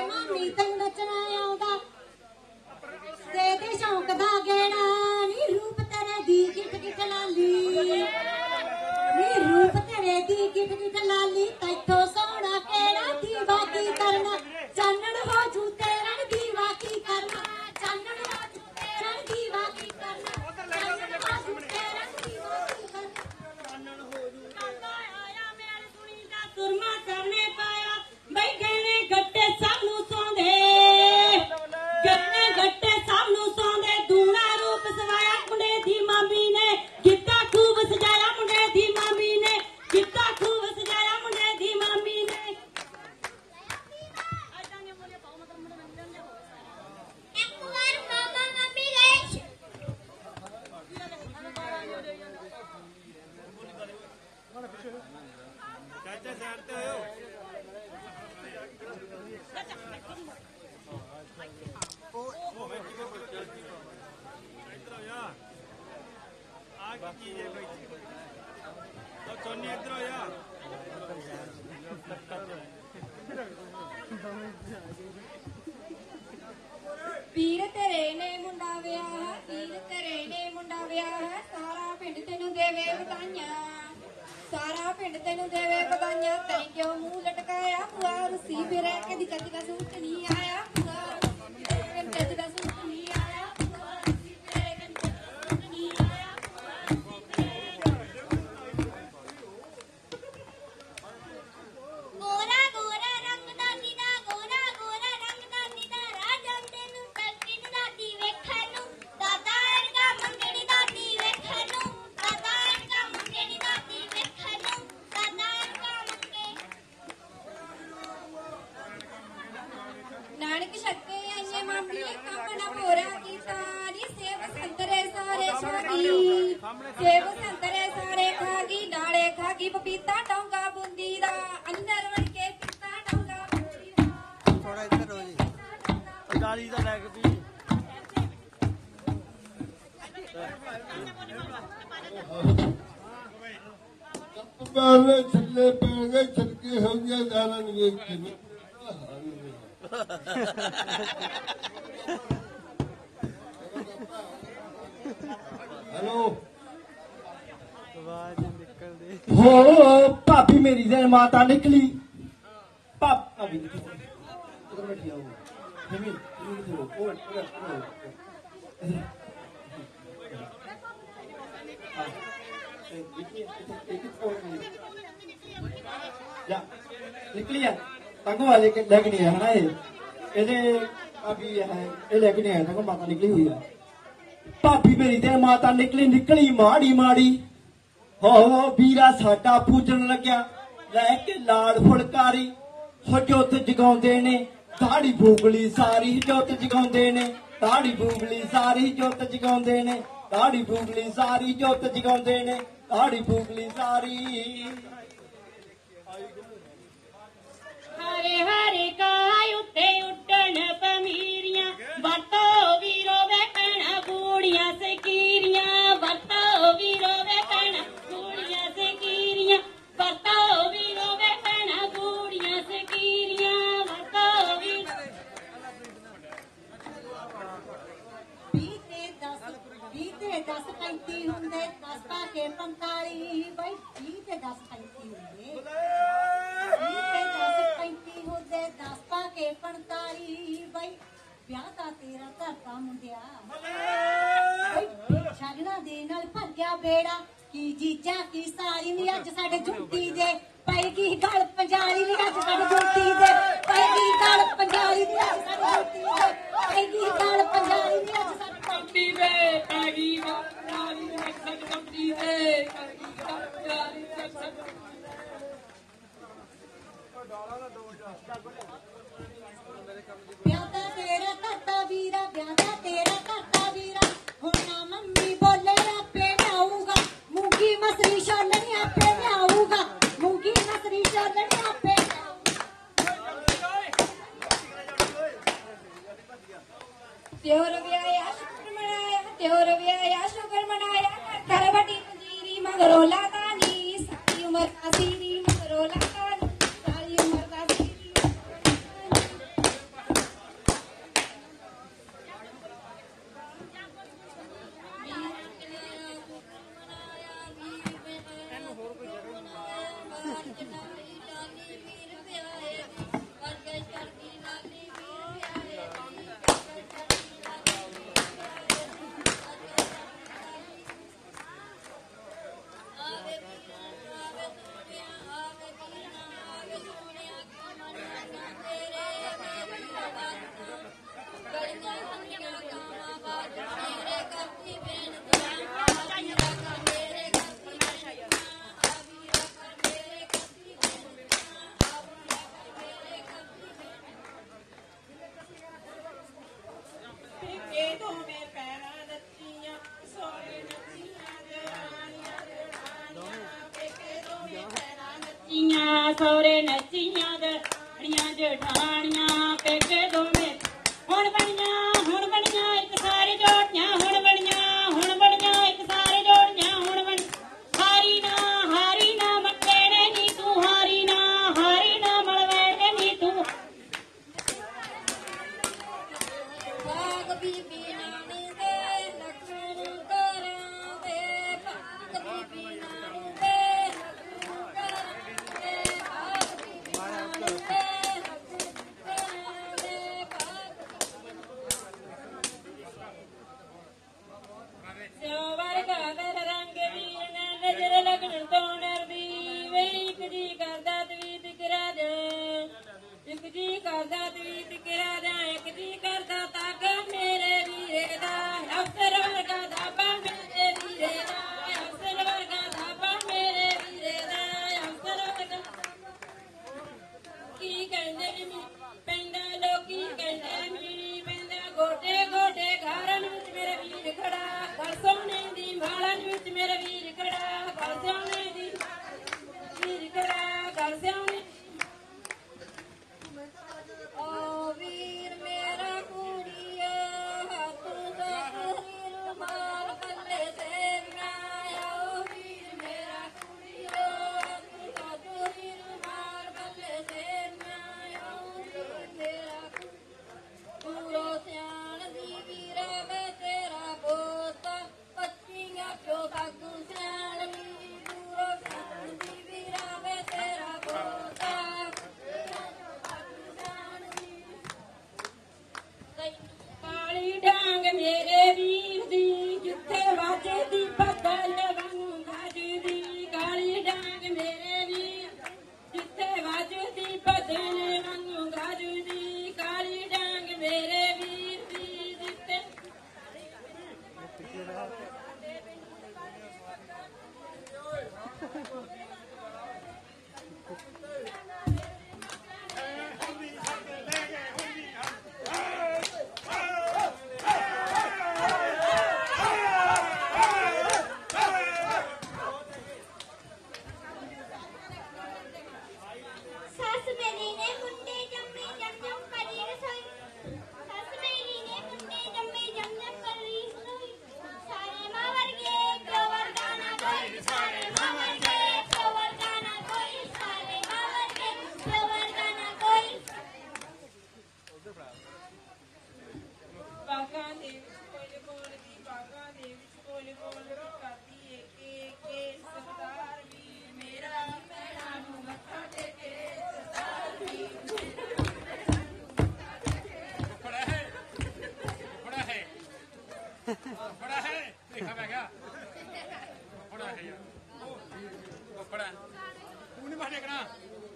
ਮਾਮੀ ਤੈਨੂੰ ਨੱਚਣਾ ਆਉਂਦਾ ਤੇ ਤੇ ਸ਼ੌਂਕ ਦਾ ਗੇੜਾ ਨੀ ਰੂਪ ਤੇਰੇ ਦੀ ਕਿਟ ਕਿਟ ਲਾਲੀ ਨੀ ਰੂਪ ਤੇਰੇ ਦੀ ਕਿਟ ਕਿਟ ਲਾਲੀ ਤੈਥੋਂ ਸੋਹਣਾ ਕਿਹੜਾ ਦੀਵਾ ਕੀ ਕਰਨਾ ਚਾਨਣ ਹੋ ਜੂ ਤੇਰਾ ਦੀਵਾ ਕੀ ਕਰਨਾ ਚਾਨਣ ਹੋ ਜੂ ਤੇਰਾ ਦੀਵਾ ਕੀ ਕਰਨਾ ਚਾਨਣ ਹੋ ਜੂ ਤੇਰਾ ਦੀਵਾ ਕੀ ਕਰਨਾ ਚਾਨਣ ਹੋ ਜੂ ਕਾਂਦਾ ਆਇਆ ਮੇਰੇ ਸੁਣੀ ਦਾ ਸੁਰਮਾ ਕਰਨੇ ਪਾਇਆ ਬਈ ਗਹਿਣੇ ਗੱਟੇ ਸਭ ਨੂੰ ਸੌਂਦੇ ਗੱਟੇ ਗੱਟੇ ਸਭ ਨੂੰ ਸੌਂਦੇ ਦੂਣਾ ਰੂਪ ਸਵਾਇਆ ਮੁੰਡੇ ਦੀ ਮਾਮੀ ਨੇ ਗਿੱਧਾ ਖੂਬ ਸਜਾਇਆ ਮੁੰਡੇ ਦੀ ਮਾਮੀ ਨੇ ਗਿੱਧਾ ਖੂਬ ਸਜਾਇਆ ਮੁੰਡੇ ਦੀ ਮਾਮੀ ਨੇ ਇੱਕ ਵਾਰ ਮਾਮਾ ਮਾਮੀ ਗਏ ਚਾਚਾ ਸਾਈਡ ਤੇ ਹੋਇਓ ਇੱਧਰ ਹੋ ਜਾ ਆ ਕੀ ਚੀਜ਼ ਹੈ ਬਈ ਤੋ ਚੋਨੀ ਇੱਧਰ ਹੋ ਜਾ ਪੀਰ ਤੇਰੇ ਨੇ ਮੁੰਡਾ ਵਿਆਹ ਪੀਰ ਤੇਰੇ ਨੇ ਮੁੰਡਾ ਵਿਆਹ ਸਾਰਾ ਪਿੰਡ ਤੈਨੂੰ ਦੇਵੇ ਵਧਾਈਆਂ ਸਾਰਾ ਪਿੰਡ ਤੈਨੂੰ ਦੇਵੇ ਵਧਾਈਆਂ ਤੈਂ ਕਿਉਂ ਮੂੰਹ ਲਟਕਾਇਆ ਭੂਆ ਰੁੱਸੀ ਫਿਰੇ ਕਦੀ ਕਦੀ ਦਾ ਸੂਟ ਨਹੀਂ ਆਇਆ ਭੂਆ ਕਦੀ ਕਦੀ ਦਾ ਸੂਟ ਨਹੀਂ ਆਇਆ ਭੂਆ ਰੁੱਸੀ ਫਿਰੇ ਕਦੀ ਕਦੀ ਦਾ ਸੂਟ ਨਹੀਂ ਆਇਆ ਗੋਰਾ ਗੋਰਾ ਰੰਗ ਦਾ ਨੀਦਾ ਗੋਰਾ ਗੋਰਾ ਰੰਗ ਦਾ ਨੀਦਾ ਰਾਜਾ ਤੈਨੂੰ ਟੱਕਿਨ ਦਾਦੀ ਵੇਖਣ ਨੂੰ ਦਾਦਾ ਅਰਗਾ ਮੰਗਣੀ ਦਾਦੀ ਵੇਖਣ ਨੂੰ ਦਾਦਾ ਅਰਗਾ ਮੰਗਣੀ ਦਾਦੀ ਵੇਖਣ ਨੂੰ ਦਾਦਾ ਅਰਗਾ ਮੰਗੇ ਨਾਨਕ ਛੱਕੇ ਆਈਏ ਮਾਮੀ ਕੰਮਣਾ ਪੋਰਾ ਕੀਤਾ ਨੀ ਸੇਬ ਸੰਤਰੇ ਸਾਰੇ ਛਾਗੀ ਸੇਬ ਸੰਤਰੇ ਸਾਰੇ ਖਾਗੀ ਨਾਲੇ ਖਾਗੀ ਪਪੀਤਾ ਡੋਂਗਾ ਬੁੰਦੀ ਦਾ ਅੰਦਰ ਵੜ ਕੇ ਪੀਤਾ ਡੋਂਗਾ ਬੁੰਦੀ ਦਾ ਥੋੜਾ ਇੱਧਰ ਹੋ ਜੀ ਗਾਲੀ ਦਾ ਲੈ ਕੇ ਵੀ ਬਾਲੇ ਛੱਲੇ ਪੈਣਗੇ ਛੱਕੇ ਹੋ ਗਿਆ ਜਾਣਗੇ ਕਿਵੇਂ ਹੈਲੋ ਆਵਾਜ਼ ਨਿਕਲਦੀ ਹੋ ਭਾਬੀ ਮੇਰੀ ਦੇ ਮਾਤਾ ਨਿਕਲੀ ਭਾਬੀ ਉਧਰ ਬੈਠੀ ਆਓ ਜਮੀਨ ਜਮੀਨ ਉਹ ਉਹ या निकली है तंग वाले के लेके नहीं है ना ये ਇਹਦੇ ਭਾਬੀ ਹੈ ਇਹ ਲੈ ਕੇ ਨਹੀਂ ਆਇਆ ਤਾਂ ਮਾਤਾ ਨਿਕਲੀ ਹੋਈ ਆ ਭਾਬੀ ਮੇਰੀ ਤੇ ਮਾਤਾ ਨਿਕਲੀ ਨਿਕਲੀ ਮਾੜੀ ਮਾੜੀ ਹੋ ਵੀਰਾ ਸਾਡਾ ਪੂਜਣ ਲੱਗਿਆ ਲੈ ਕੇ ਲਾਲ ਫੁਲਕਾਰੀ ਹੋ ਜੋਤ ਜਗਾਉਂਦੇ ਨੇ ਦਾੜੀ ਭੂਗਲੀ ਸਾਰੀ ਜੋਤ ਜਗਾਉਂਦੇ ਨੇ ਦਾੜੀ ਭੂਗਲੀ ਸਾਰੀ ਜੋਤ ਜਗਾਉਂਦੇ ਨੇ ਦਾੜੀ ਭੂਗਲੀ ਸਾਰੀ ਜੋਤ ਜਗਾਉਂਦੇ ਨੇ ਦਾੜੀ ਭੂਗਲੀ ਸਾਰੀ ਹਰੇ ਹਰੇ ਕਾਇ ਉੱਤੇ ਉੱਡਣ ਪਮੀਰੀਆਂ ਵਰਤੋ ਵੀਰੋ ਵੇਖਣ ਗੂੜੀਆਂ ਸਕੀਰੀਆਂ ਵਰਤੋ ਵੀਰੋ ਵੇਖਣ ਗੂੜੀਆਂ ਸਕੀਰੀਆਂ ਵਰਤੋ ਵੀਰੋ ਵੇਖਣ ਗੂੜੀਆਂ ਸਕੀਰੀਆਂ ਵਰਤੋ ਵੀਰ ਵੀਹ ਤੇ ਦਸ ਵੀਹ ਤੇ ਦਸ ਪੈਂਤੀ ਹੁੰਦੇ ਦਸ ਪਾ ਕੇ ਪੰਤਾਲੀ ਬਈ ਵੀਹ ਤੇ ਦਸ ਪੈਂਤੀ ਹੁੰਦੇ ਵੀਹ ਤੇ ਦਸ ਪੈਂਤੀ ਹੁੰਦੇ ਦਸ ਪਾ ਕੇ ਪੰਤਾਲੀ ਬਈ ਵਿਆਹ ਤਾਂ ਤੇਰਾ ਧਰਤਾ ਮੁੰਡਿਆ ਬਈ ਸ਼ਗਨਾਂ ਦੇ ਨਾਲ ਭਰ ਗਿਆ ਬੇੜਾ ਕੀ ਜੀਜਾ ਕੀ ਸਾਲੀ ਨੀ ਅੱਜ ਸਾਡੇ ਜੁੱਤੀ ਦੇ ਪੈਗੀ ਗਲ ਪੰਜਾਲੀ ਨੀ ਅੱਜ ਸਾਡੇ ਜੁੱਤੀ ਦੇ ਪੈਗੀ ਗਲ ਪੰਜਾਲੀ ਨੀ ਅੱਜ ਸਾਡੇ ਜੁੱਤੀ ਦੇ ਪੈਗੀ ਗਲ ਪੰਜਾਲੀ ਨੀ ਅੱਜ ਸਾਡੇ ਕੰਪੀ ਦੇ ਪੈਗੀ ਗਲ ਪੰਜਾਲੀ ਨੀ ਅੱਜ ਸਾਡੇ ਕੰਪੀ ਦੇ ਪੈਗੀ ਗਲ ਪੰਜਾਲੀ ਨੀ ਅੱਜ ਸਾਡੇ ਵਿਆਹਦਾ ਤੇਰਾ ਕਰਤਾ ਵੀਰਾ ਵਿਆਹਦਾ ਤੇਰਾ ਕਰਤਾ ਵੀਰਾ ਹੁਣ ਨਾ ਮੰਮੀ ਬੋਲੇ ਆਪੇ ਆਊਗਾ ਮੂੰਗੀ ਮਸਰੀ ਛੋਲਣੀ ਆਪੇ ਆਊਗਾ ਮੂੰਗੀ ਮਸਰੀ ਛੋਲਣੀ ਆਪੇ ਤਿਉਰ ਵਿਆਹਿਆ ਸ਼ੁਕਰ ਮਨਾਇਆ ਤਿਉਰ ਵਿਆਹਿਆ ਸ਼ੁਕਰ ਮਨਾਇਆ ਕਰ ਵੱਡੀ ਪੰਜੀਰੀ ਮਗਰੋਂ ਲਾਦਾ ਨੀ ਸਾਰੀ ਉਮਰ ਕਾਸੀਰੀ ਮਗਰੋਂ ਲਾਦਾ ਨੀ ਸਾਰੀ ਉਮਰ ਕਾਸੀਰੀ ਸੋਰੇ ਨੱਚੀਆਂ ਜੜੀਆਂ ਜਠਾਣੀਆਂ ਪੇਕੇ ਦੋਵੇਂ ਹੁਣ ਬਣੀਆਂ ਹੁਣ ਬਣੀਆਂ ਇੱਕ ਸਾਰੇ ਜੋੜੀਆਂ ਹੁਣ ਬਣੀਆਂ ਹੁਣ ਬਣੀਆਂ ਇੱਕ ਸਾਰੇ ਜੋੜੀਆਂ ਹੁਣ ਬਣ ਹਾਰੀ ਨਾ ਹਾਰੀ ਨਾ ਮੱਕੇਣੇ ਨੀ ਤੂੰ ਹਾਰੀ ਨਾ ਹਾਰੀ ਨਾ ਮਲਵੇਣੇ ਨੀ ਤੂੰ ਬਾਗ ਬੀਬੀ ਨਾਨੀ ਦੇ ਲੱਖਣ ਕਰਾਂ ਦੇ ਬਾਗ ਬੀਬੀ ਨਾਨੀ ਦੇ ਲੱਖਣ ਕਰਾਂ ਦੇ ਬਾਗ ਬੀਬੀ ਨਾਨੀ ਦੇ ਲੱਖਣ ਕਰਾਂ ਦੇ ਬਾਗ ਸਿਓ ਵਰਗਾ ਦਰ ਰੰਗ ਵੀਰ ਨੇ ਨਜ਼ਰ ਲੱਗਣ ਤੋਂ ਡਰਦੀ ਵੇ ਇੱਕ ਜੀ ਕਰਦਾ ਤਵੀਤ ਕਰਾ ਦੇ ਇੱਕ ਜੀ ਕਰਦਾ ਤਵੀਤ ਕਰਾ ਦੇ ਇੱਕ ਜੀ ਕਰਦਾ ਤੱਕ ਮੇਰੇ ਵੀਰੇ ਦਾ ਅਫਸਰ ਵਰਗਾ ਦਾਬਾ ਮੇਰੇ ਵੀਰੇ ਦਾ ਅਫਸਰ ਵਰਗਾ ਦਾਬਾ ਮੇਰੇ ਵੀਰੇ ਦਾ ਅਫਸਰ ਵਰਗਾ ਕੀ ਕਹਿੰਦੇ ਨੀ ਪੈਂਦਾ ਲੋਕੀ ਕਹਿੰਦੇ ਮੀਣੀ ਪੈਂਦਾ ਗੋਡੇ ਗੋਡੇ ਘਰਾਂ ਵਿੱਚ ਮੇਰੇ ਵੀਰ ਖੜਾ ਘਰ ਸੋਨੇ ਦੀ ਮਾਲਾਂ ਵਿੱਚ ਮੇਰੇ ਵੀਰ ਖੜਾ ਘਰ ਸੋਨੇ ਦੀ ਵੀਰ ਖੜਾ ਘਰ ਸੋਨੇ ਓ ਵੀਰ ਮੇਰਾ ਕੁੜੀਆ ਹੱਥ ਸੋਹਰੀ ਰੁਮਾਲ ਪੱਲੇ ਤੇਰੀਆਂ ਓ ਵੀਰ ਮੇਰਾ ਕੁੜੀਆ ਹੱਥ ਸੋਹਰੀ ਰੁਮਾਲ ਪੱਲੇ ਤੇਰੀਆਂ ਓ ਵੀਰ ਮੇਰਾ ਪੂਰੋ ਸਿਆਣ ਦੀ ਵੀਰਾ ਵੇ ਤੇਰਾ ਬੋਤਾ ਪੱਚੀਆਂ ਪਿਓ ਸਾਗੂ ਸਿਆਣ ਦੀ ਪੂਰੋ ਸਿਆਣ ਦੀ ਵੀਰਾ ਵੇ ਤੇਰਾ ਬੋਤਾ ਕਾਲੀ ਡਾਂਗ ਮੇਰੇ ਵੀਰ ਦੀ ਜਿੱਥੇ ਵਾਜਦੀ ਬੱਦਲ ਵਾਂਗੂ ਗੱਜਦੀ ਕਾਲੀ ਡਾਂਗ ਮੇਰੇ ਵੀਰ ਜਿੱਥੇ ਵਾਜਦੀ ਬੱਦਲ ਵਾਂਗੂ ਗੱਜਦੀ ਕਾਲੀ ਡਾਂਗ ਮੇਰੇ ਵੀਰ ਦੀ ਜਿੱਥੇ ਸੱਸ ਮੇਰੀ ਨੇ ਮੁੰਡੇ ਜੰਮੇ ਜਮ ਜਮ ਕਰੀ ਰਸੋਈ ਸੱਸ ਮੇਰੀ ਨੇ ਮੁੰਡੇ ਜੰਮੇ ਜਮ ਜਮ ਕਰੀ ਰਸੋਈ ਸਾਰੇ ਮਾਂ ਵਰਗੇ ਪਿਓ ਵਰਗਾ ਨਾ ਕੋਈ ਸਾਰੇ ਮਾਂ ਵਰਗੇ ਪਿਓ ਵਰਗਾ ਨਾ ਕੋਈ ਸਾਰੇ ਮਾਂ ਵਰਗੇ ਪਿਓ ਵਰਗਾ ਨਾ ਕੋਈ ਬਾਗਾਂ ਦੇ ਵਿੱਚ ਕੋਲ ਬੋਲਦੀ ਬਾਗਾਂ ਦੇ ਵਿੱਚ ਕੋਲ ਬੋਲ ਕਰਦੀ ਏ ਕੇ ਕੇ ਸਰਦਾਰ ਵੀ ਮੇਰਾ ਪੈਰਾਂ ਨੂੰ ਮੱਥਾ ਟੇਕੇ ਸਰਦਾਰ ਵੀ बड़ा है बड़ा है बड़ा है देखा मैं क्या बड़ा है यार वो बड़ा तू नहीं मार देखना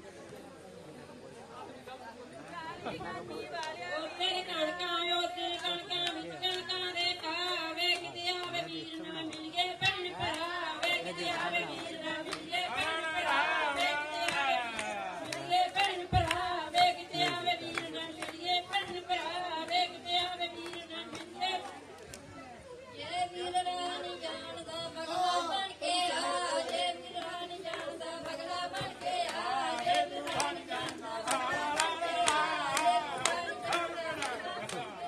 ਉਹ ਤੇਰੇ ਕਣਕਾਂ ਉਹ ਤੇਰੇ ਕਣਕਾਂ ਵਿੱਚ ਕਣਕਾਂ ਦੇ ਘਾਹ ਵੇ ਕਿਤੇ ਆਵੇ ਵੀਰ ਨਾ ਮਿਲ ਗਏ ਭੈਣ ਭਰਾ ਵੇ ਕਿਤੇ ਆਵੇ ਵੀਰ ਨਾ ਮਿਲ ਗਏ ਭੈਣ ਭਰਾ ਵੇ ਕਿਤੇ ਆਵੇ ਮਿਲ ਗਏ ਭੈਣ ਭਰਾ ਵੇ ਕਿਤੇ ਆਵੇ ਵੀਰ ਨਾ ਮਿਲ ਗਏ ਭੈਣ ਭਰਾ ਵੇ ਕਿਤੇ ਆਵੇ ਵੀਰ ਨਾ ਮਿਲ ਗਏ ਜੇ ਵੀਰ ਰਾਣੀ ਜਾਣਦਾ ਬਗਲਾ ਬਣ ਕੇ ਆ ਜੇ ਵੀਰ ਰਾਣੀ ਜਾਣਦਾ ਬਗਲਾ ਬਣ ਕੇ ਆ ਜੇ ਵੀਰ ਰਾਣੀ ਜਾਣਦਾ ਬਗਲਾ ਬਣ ਕੇ ਆ ਜੇ ਵੀਰ ਰਾਣੀ ਜਾਣਦਾ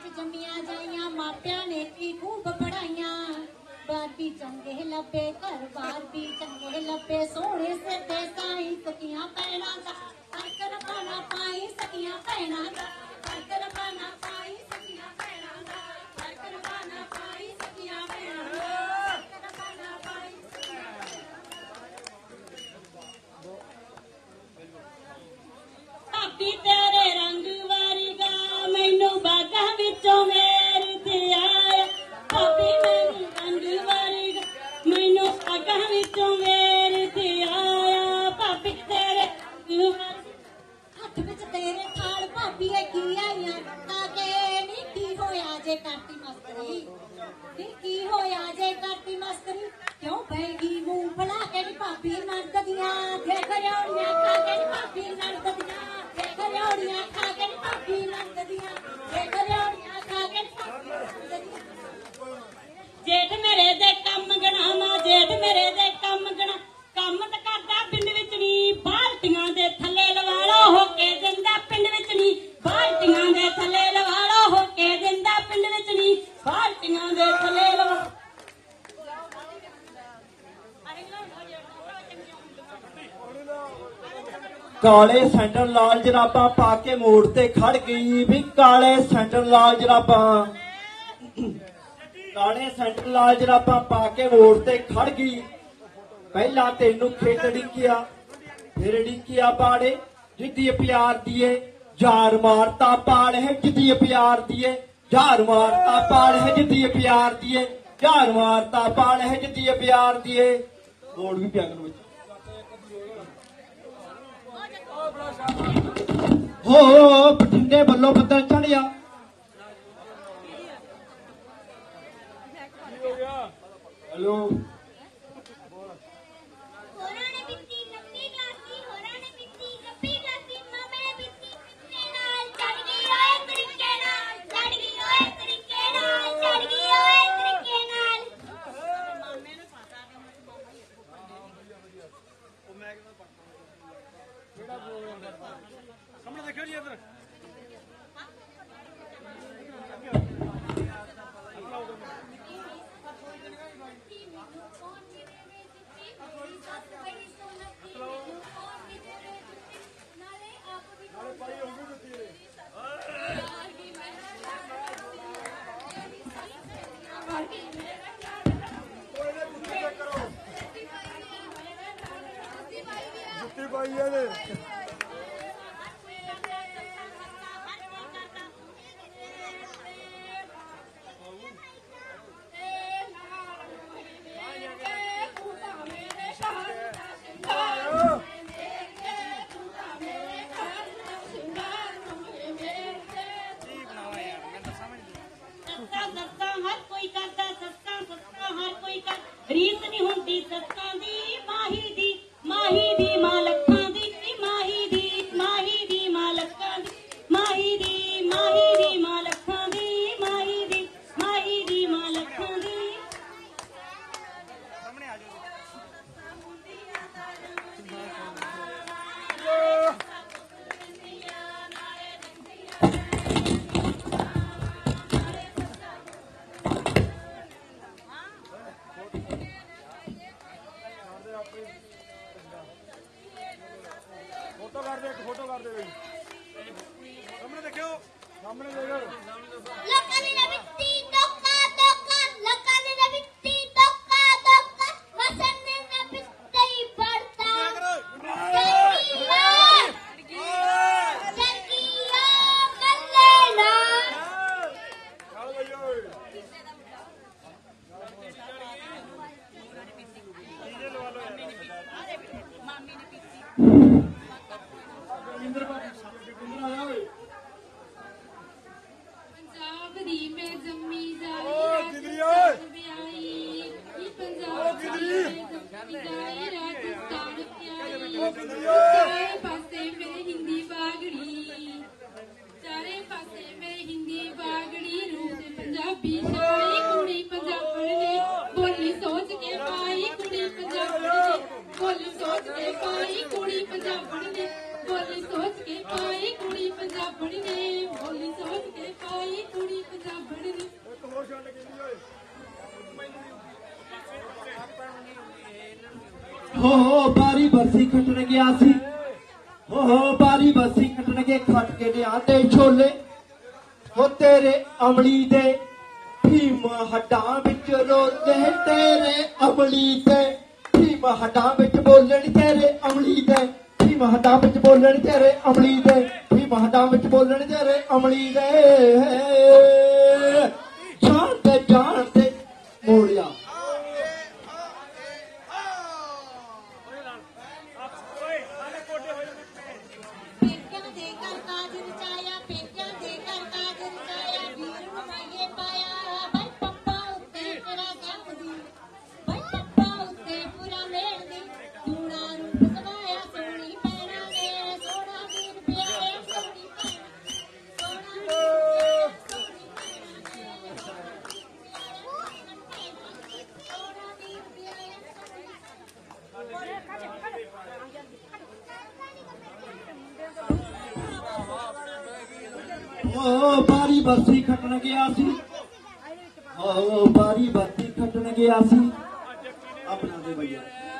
ਵਿੱਚ ਜੰਮੀਆਂ ਜਾਈਆਂ ਮਾਪਿਆਂ ਨੇ ਕੀ ਖੂਬ ਪੜਾਈਆਂ ਬਾਹਰ ਵੀ ਚੰਗੇ ਲੱਭੇ ਘਰ ਬਾਹਰ ਵੀ ਚੰਗੇ ਲੱਭੇ ਸੋਹਣੇ ਸਿਰ ਤੇ ਸਾਈ ਸਕੀਆਂ ਭੈਣਾਂ ਦਾ ਹਰ ਕਰਮਾਨਾ ਪਾਈ ਸਕੀਆਂ ਭੈਣਾਂ ਦਾ ਹਰ ਕਰਮਾਨਾ ਪਾਈ ਸਕੀਆਂ ਭੈਣਾਂ ਦਾ ਹਰ ਕਰਮਾਨਾ ਪਾਈ ਸਕੀਆਂ ਭੈਣਾਂ ਦਾ ਹਰ ਕਰਮਾਨਾ ਪਾਈ ਭਾਬੀ ਤੇਰੇ ਰੰਗ ਵਰਗਾ ਮੈਨੂੰ ਬਾਗਾਂ ਵਿੱਚੋਂ ਮੇਰ ਤੇ ਆਇਆ ਭਾਬੀ ਮੈਨੂੰ ਰੰਗ ਵਰਗਾ ਮੈਨੂੰ ਬਾਗਾਂ ਵਿੱਚੋਂ ਮੇਰ ਤੇ ਆਇਆ ਭਾਬੀ ਤੇਰੇ ਹੱਥ ਵਿੱਚ ਤੇਰੇ ਥਾਲ ਭਾਬੀ ਇਹ ਕੀ ਆਈਆਂ ਤਾਂ ਕਿ ਨੀ ਕੀ ਹੋਇਆ ਜੇ ਕਰਤੀ ਮਸਕਰੀ ਨੀ ਕੀ ਹੋਇਆ ਜੇ ਕਰਤੀ ਮਸਕਰੀ ਕਿਉਂ ਬੈਗੀ ਮੂੰਹ ਫੜਾ ਕੇ ਨੀ ਭਾਬੀ ਨਰਦਦੀਆਂ ਦੇਖ ਰਿਓੜੀਆਂ ਖਾ ਕੇ ਨੀ ਭਾਬੀ ਨਰਦਦੀਆਂ ਦੇਖ ਰਿਓੜੀਆਂ ਖਾ ਕੇ ਨੀ ਭਾਬੀ ਨਰਦਦੀਆਂ ਦੇਖ ਰਿਓੜੀਆਂ ਖਾ ਕੇ ਨੀ ਭਾਬੀ ਨਰਦਦੀਆਂ ਜੇਠ ਮੇਰੇ ਦੇ ਕੰਮ ਗਣਾਵਾ ਜੇਠ ਮੇਰੇ ਦੇ ਕੰਮ ਗਣਾ ਕੰਮ ਤਾਂ ਕਰਦਾ ਪਿੰਡ ਵਿੱਚ ਨਹੀਂ ਬਾਲਟੀਆਂ ਦੇ ਥੱਲੇ ਲਵਾਲਾ ਹੋ ਕੇ ਦਿੰਦਾ ਪਿੰਡ ਵਿੱਚ ਨਹੀਂ ਬਾਲਟੀਆਂ ਦੇ ਥੱਲੇ ਲਵਾਲਾ ਹੋ ਕੇ ਦਿੰਦਾ ਪਿੰਡ ਵਿੱਚ ਨਹੀਂ ਬਾਲਟੀਆਂ ਦੇ ਥੱਲੇ ਲਵਾ ਕਾਲੇ ਸੈਂਡਲ ਲਾਲ ਜਰਾਬਾਂ ਪਾ ਕੇ ਮੋੜ ਤੇ ਖੜ ਗਈ ਵੀ ਕਾਲੇ ਸੈਂਡਲ ਲਾਲ ਜਰਾਬਾਂ ਕਾਲੇ ਸੈਂਡਲ ਲਾਲ ਜਰਾਬਾਂ ਪਾ ਕੇ ਮੋੜ ਤੇ ਖੜ ਗਈ ਪਹਿਲਾਂ ਤੈਨੂੰ ਖੇਤ ਡਿੱਕਿਆ ਫਿਰ ਡਿੱਕਿਆ ਬਾੜੇ ਜਿੱਦੀ ਪਿਆਰ ਦੀਏ ਯਾਰ ਮਾਰਤਾ ਪਾੜ ਹੈ ਜਿੱਦੀ ਪਿਆਰ ਦੀਏ ਯਾਰ ਮਾਰਤਾ ਪਾੜ ਹੈ ਜਿੱਦੀ ਪਿਆਰ ਦੀਏ ਯਾਰ ਮਾਰਤਾ ਪਾੜ ਹੈ ਜਿੱਦੀ ਪਿਆਰ ਦੀਏ ਮੋੜ ਵੀ ਪਿਆ ਕਰੋ ਹੋ ਬਠਿੰਡੇ ਵੱਲੋਂ ਬੱਦਲ ਚੜਿਆ ਹੈਲੋ ਹੋਰਾਂ ਨੇ ਪੀਤੀ ਲੰਮੀ ਗਲਾਸੀ ਹੋਰਾਂ ਨੇ ਪੀਤੀ ਲੰਮੀ ਗਲਾਸੀ ਮਾਮੇ ਪੀਤੀ ਤਰੀਕੇ ਨਾਲ ਚੜ ਗਈ ਓਏ ਤਰੀਕੇ ਨਾਲ ਚੜ ਗਈ ਓਏ ਤਰੀਕੇ ਨਾਲ ਚੜ ਗਈ ਓਏ ਤਰੀਕੇ ਨਾਲ ਮਾਮੇ ਨੂੰ ਪਤਾ ਉਹ ਮੈਂ ਕਿਵੇਂ ਪੜਦਾ ਕਿਹੜਾ ਬੋਲ ਸਾਹਮਣੇ ਦੇਖਿਓ ਜੀ ਇੱਧਰ ਜੁੱਤੀ ਪਾਈ ਇਹਨੇ ਰੀਤ ਨਹੀਂ ਹੁੰਦੀ ਸੱਤਾਂ ਦੀ ਮਾਹੀ ਦੀ ਮਾਹੀ ਦੀ ਮਾਂ ਲੱਖਾਂ ਦੀ ਮਾਹੀ ਦੀ ਮਾਹੀ ਦੀ ਮਾਂ ਲੱਖਾਂ ਦੀ ਮਾਹੀ ਦੀ ਮਾਹੀ ਦੀ ਮਾਂ ਲੱਖਾਂ ਦੀ ਮਾਹੀ ਦੀ ਮਾਹੀ ਦੀ ਮਾਂ ਲੱਖਾਂ ਦੀ ਸਾਹਮਣੇ ਆ ਜਾਓ ਫੋਟੋ ਕਰ ਦੇ ਇੱਕ ਫੋਟੋ ਕਰ ਦੇ ਬਈ ਸਾਹਮਣੇ ਦੇਖਿਓ ਸਾਹਮਣੇ ਦੇਖੋ ਲੋਕਾਂ ਨੇ ਨਵਿੱਤੀ ਟੋਕਾ ਟੋਕਾ ਲੋਕਾਂ ਨੇ ਨਵਿੱਤੀ ਟੋਕਾ ਟੋਕਾ ਵਸਨ ਨੇ ਨਵਿੱਤੀ ਪੜਤਾ ਚੱਕੀਆ ਚੱਕੀਆ ਗੱਲੇ ਨਾ ਚੱਲ ਬਈ ਓਏ ਡੀਜੇ ਲਵਾ ਲਓ ਮਾਮੀ ਨੇ ਪੀਤੀ ਪੰਜਾਬ ਦੀ ਮੈਂ ਜੰਮੀ ਜਾਈ ਓ ਕਿਦਰੀ ਓਏ ਵਿਆਹੀ ਇਹ ਪੰਜਾਬ ਦੀ ਮੈਂ ਜੰਮੀ ਜਾਈ ਰਾਜਸਥਾਨ ਪਿਆਈ ਓ ਕਿਦਰੀ ਓਏ ਚਾਰੇ ਪਾਸੇ ਮੇਰੇ ਹਿੰਦੀ ਬਾਗੜੀ ਚਾਰੇ ਪਾਸੇ ਮੇਰੇ ਹਿੰਦੀ ਬਾਗੜੀ ਰੂਪ ਦੇ ਪੰਜਾਬੀ ਸ਼ਾਈ ਕੁੜੀ ਪੰਜਾਬਣ ਨੇ ਬੋਲੀ ਸੋਚ ਕੇ ਪਾਈ ਕੁੜੀ ਪੰਜਾਬਣ ਨੇ ਬੋਲੀ ਸੋਚ ਕੇ ਪਾਈ ਕੁੜੀ ਪੰਜਾਬਣ ਨੇ ਬੋਲੀ ਸੋਚ ਕੇ ਪਾਈ ਕੁੜੀ ਪੰਜਾਬਣ ਨੇ ਬੋਲੀ ਸੋਚ ਕੇ ਪਾਈ ਕੁੜੀ हो बारी बरसी खटन गया सी हो बारी बरसी खटन के खट के लियाते छोले हो तेरे अमली दे भीम हड्डां विच रोले तेरे अमली दे भीम हड्डां विच बोलन तेरे अमली दे भीम हड्डां विच बोलन तेरे अमली दे भीम हड्डां विच बोलन तेरे अमली दे जानते जानते मोड़िया बारी बरसी खटन गया सी बारी बरसी खटन गया सी अपना दे भैया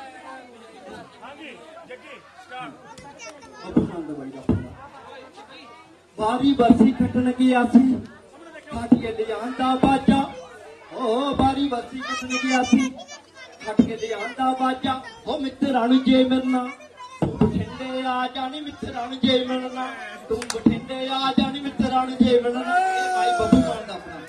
बारी बरसी खटन गया सी खट के ले आंदा बाजा ओ बारी बरसी खटन गया सी खट के ले आंदा बाजा ओ मित्राणु जे मिलना बठिंडे आ जानी मित्राणु जे मिलना तू बठिंडे आ जानी मित्राणु जे मिलना भाई बब्बू मान दा अपना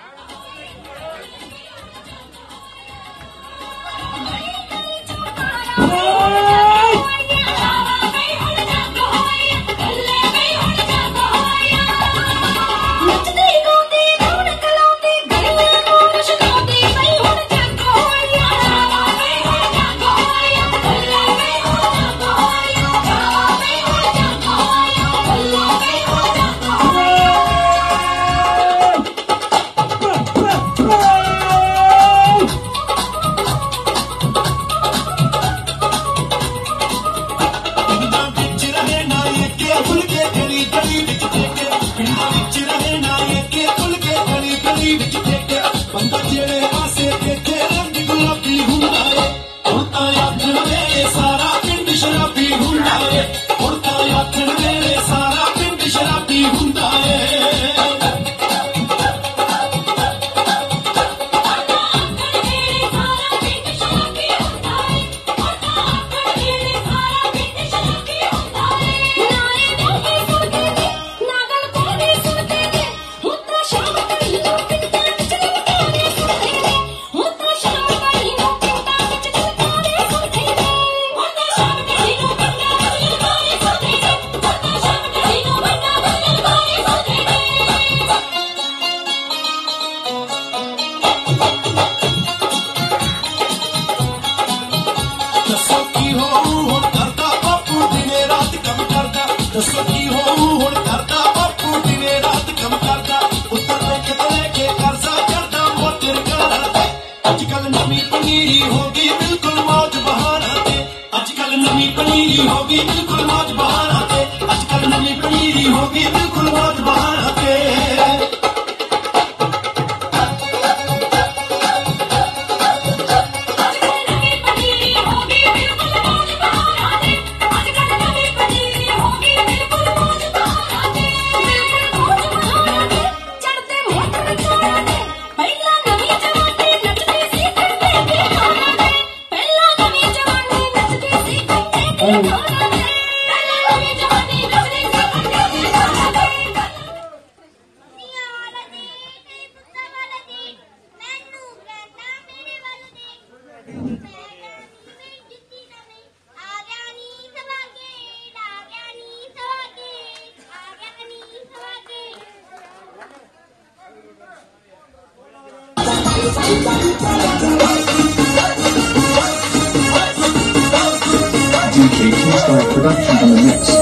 D J T-Star Productions on the mix.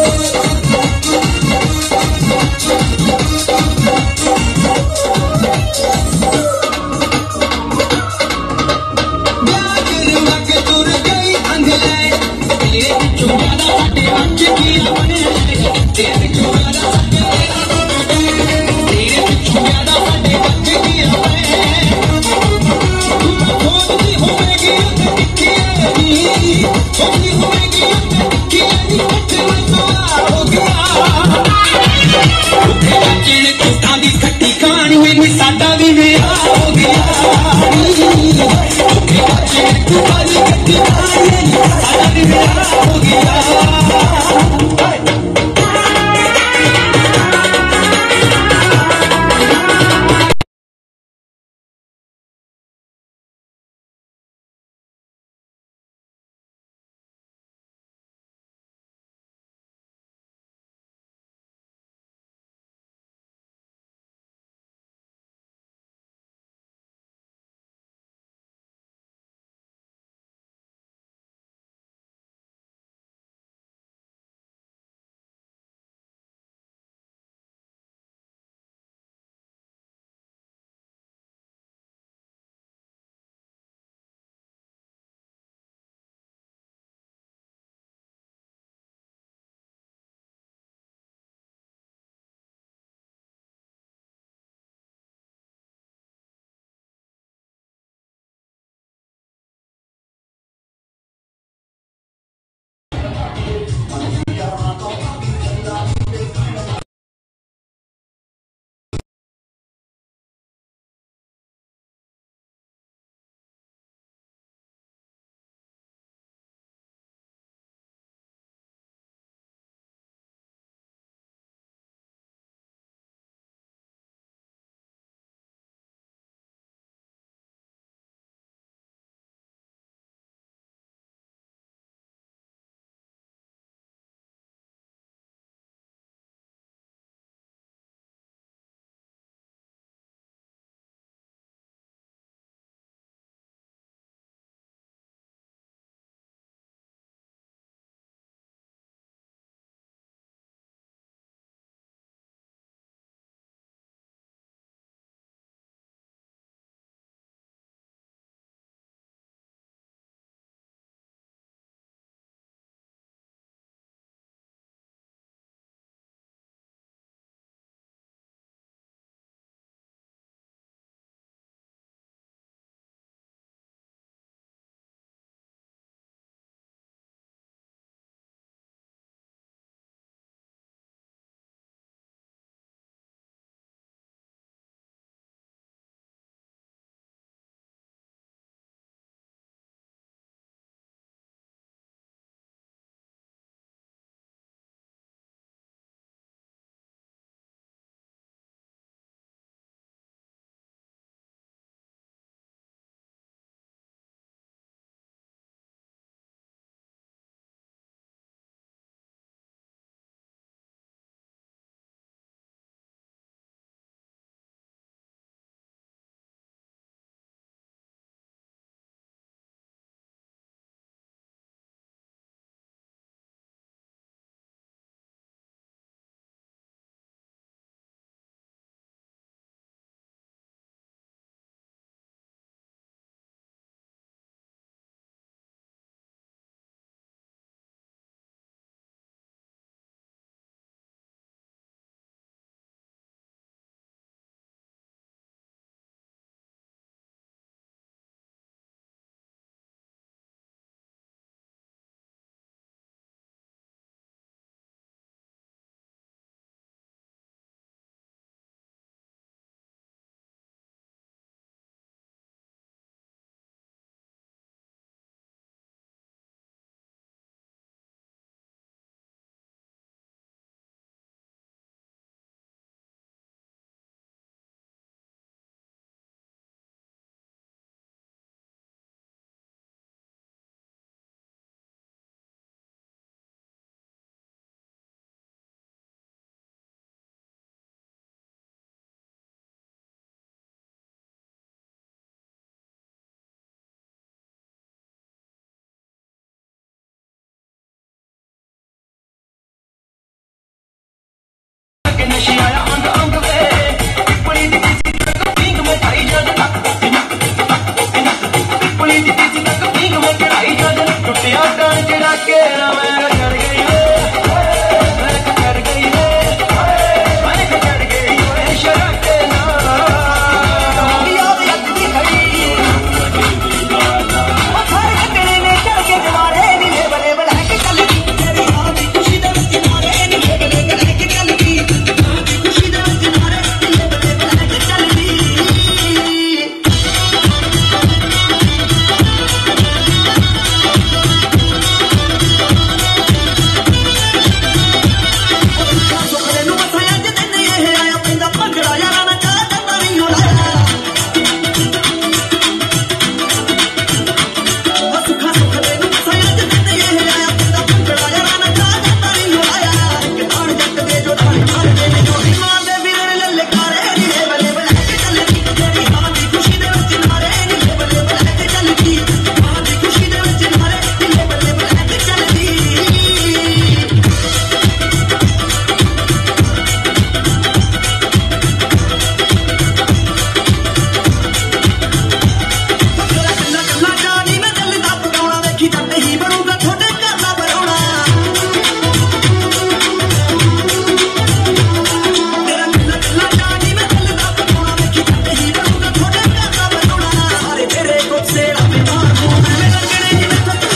Oh नशे आया अंग अंग वे पिपली दी तीसी तक पींग में खाई जद नक नक नक नक पिपली दी तीसी तक पींग में खाई जद टुटिया डाल जड़ा के मैं चढ़ गई मैं चढ़ गई मैं चढ़ गई ओए शराब के नाम याद लगती खड़ी ओ थारे तेरे में चढ़ के जवारे नीले बले बले के चल तेरी हां दी खुशी दे किनारे नीले बले बले के चल दी हां दी खुशी दे किनारे नीले बले बले के चल दी ਸੁਖਲੇ ਨੂੰ ਮਸਾਇਆ ਜਿੱਤੇ ਇਹ ਆਇਆ ਪੈਂਦਾ ਭੰਗੜਾ ਯਾਰਾਂ ਨਾਲ ਚਾਹ ਜਾਂਦਾ ਨਹੀਂ ਹੋਣਾ ਸੁਖਾ ਸੁਖਲੇ ਨੂੰ ਮਸਾਇਆ ਜਿੱਤੇ ਇਹ ਆਇਆ ਪੈਂਦਾ ਭੰਗੜਾ ਯਾਰਾਂ ਨਾਲ ਚਾਹ ਜਾਂਦਾ ਨਹੀਂ ਹੋਣਾ ਕਿ ਆਣ ਜੱਟ ਦੇ ਜੋ ਢਾਲ ਢਾਲ ਦੇ ਨੇ ਜੋ ਮਾਂ ਦੇ ਵੀਰੇ ਲੱਲੇ ਕਾਰੇ ਨੀਲੇ ਬਲੇ ਬਲੇ ਕੇ ਚੱਲਦੀ ਤੇਰੀ ਮਾਂ ਦੀ ਖੁਸ਼ੀ ਦੇ ਵਿੱਚ ਨਾਰੇ ਨੀਲੇ ਬਲੇ ਬਲੇ ਕੇ ਚੱਲਦੀ ਮਾਂ ਦੀ ਖੁਸ਼ੀ ਦੇ ਵਿੱਚ ਨਾਰੇ ਨੀਲੇ ਬਲੇ ਬਲੇ ਕੇ ਚੱਲਦੀ ਕੱਲਾ ਕੱਲਾ ਕੱਲਾ ਜਾਣੀ ਮੈਂ ਦਿਲ ਦਾ ਪਗਾਉਣਾ ਵੇਖੀ ਜੱਟ ਹੀ ਬਣੂਗਾ ਤੁਹਾਡੇ ਘਰ ਦਾ ਬਰੌਣਾ ਤੇਰਾ ਕੱਲਾ ਕੱਲਾ ਜਾਣੀ ਮੈਂ ਦਿਲ ਦਾ ਪਗਾਉਣਾ ਵੇਖੀ ਜੱਟ ਹੀ ਬਣੂਗਾ ਤੁਹਾਡੇ ਘਰ ਦਾ ਬਰੌਣਾ ਸਾਰੇ ਤੇਰੇ ਗੁੱਸੇ ਦਾ ਬਿਮਾਰ ਹੋ ਮੈਂ ਲੱਗਣੇ ਜਿਵੇਂ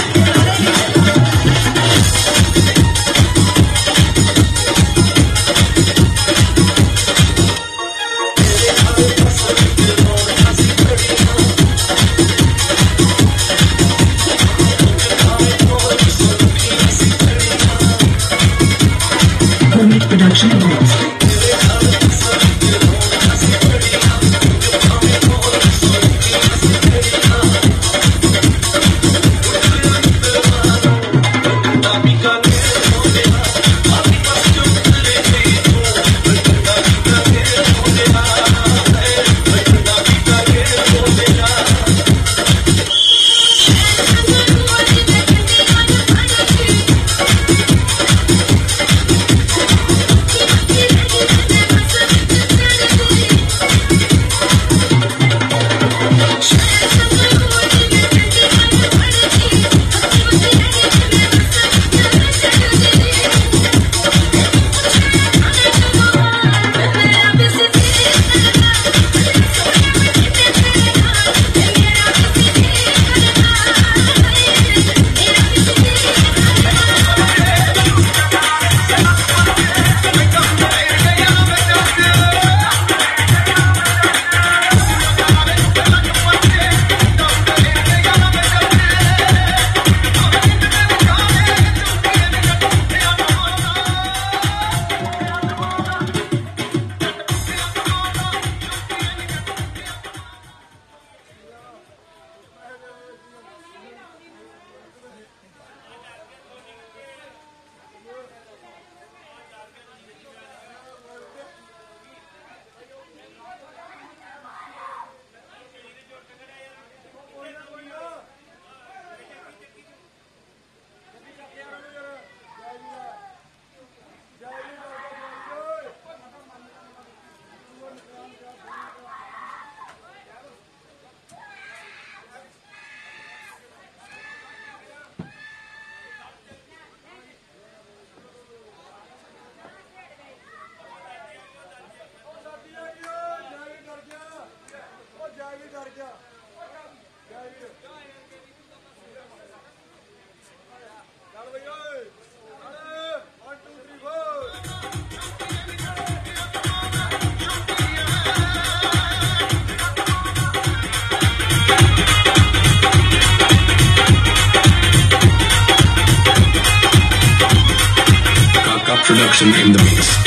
Production in the mix.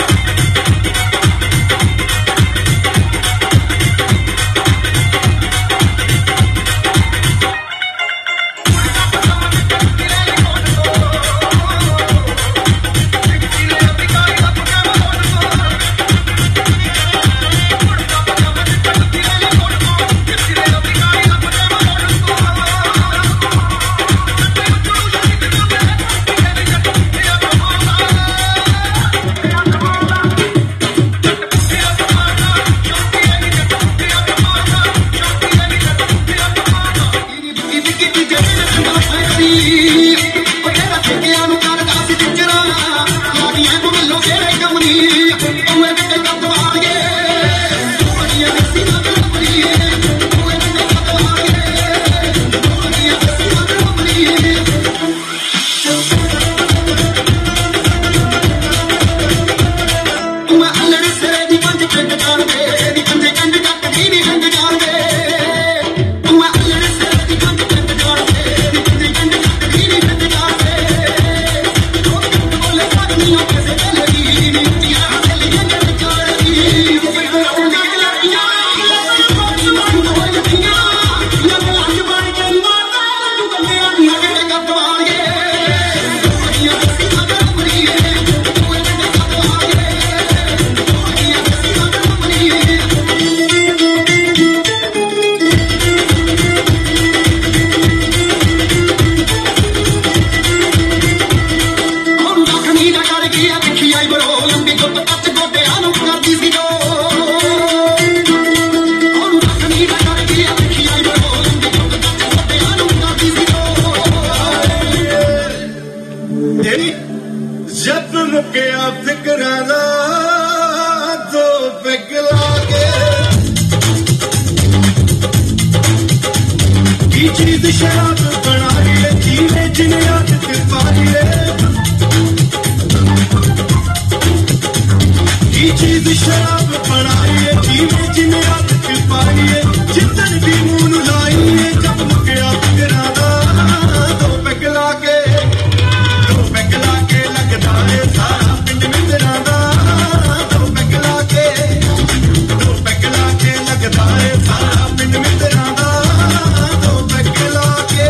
शराब बनाई है जीने जिन्हें आदत पाई है ये चीज शराब बनाई है जीने जिन्हें आदत पाई है जितन भी मून लाई है जब मुकया तेरा दा दो पैग लाके दो पैग लाके लगदा है सारा पिंड मिंदरा दा दो पैग लाके दो पैग लाके लगदा है सारा पिंड मिंदरा दा दो पैग लाके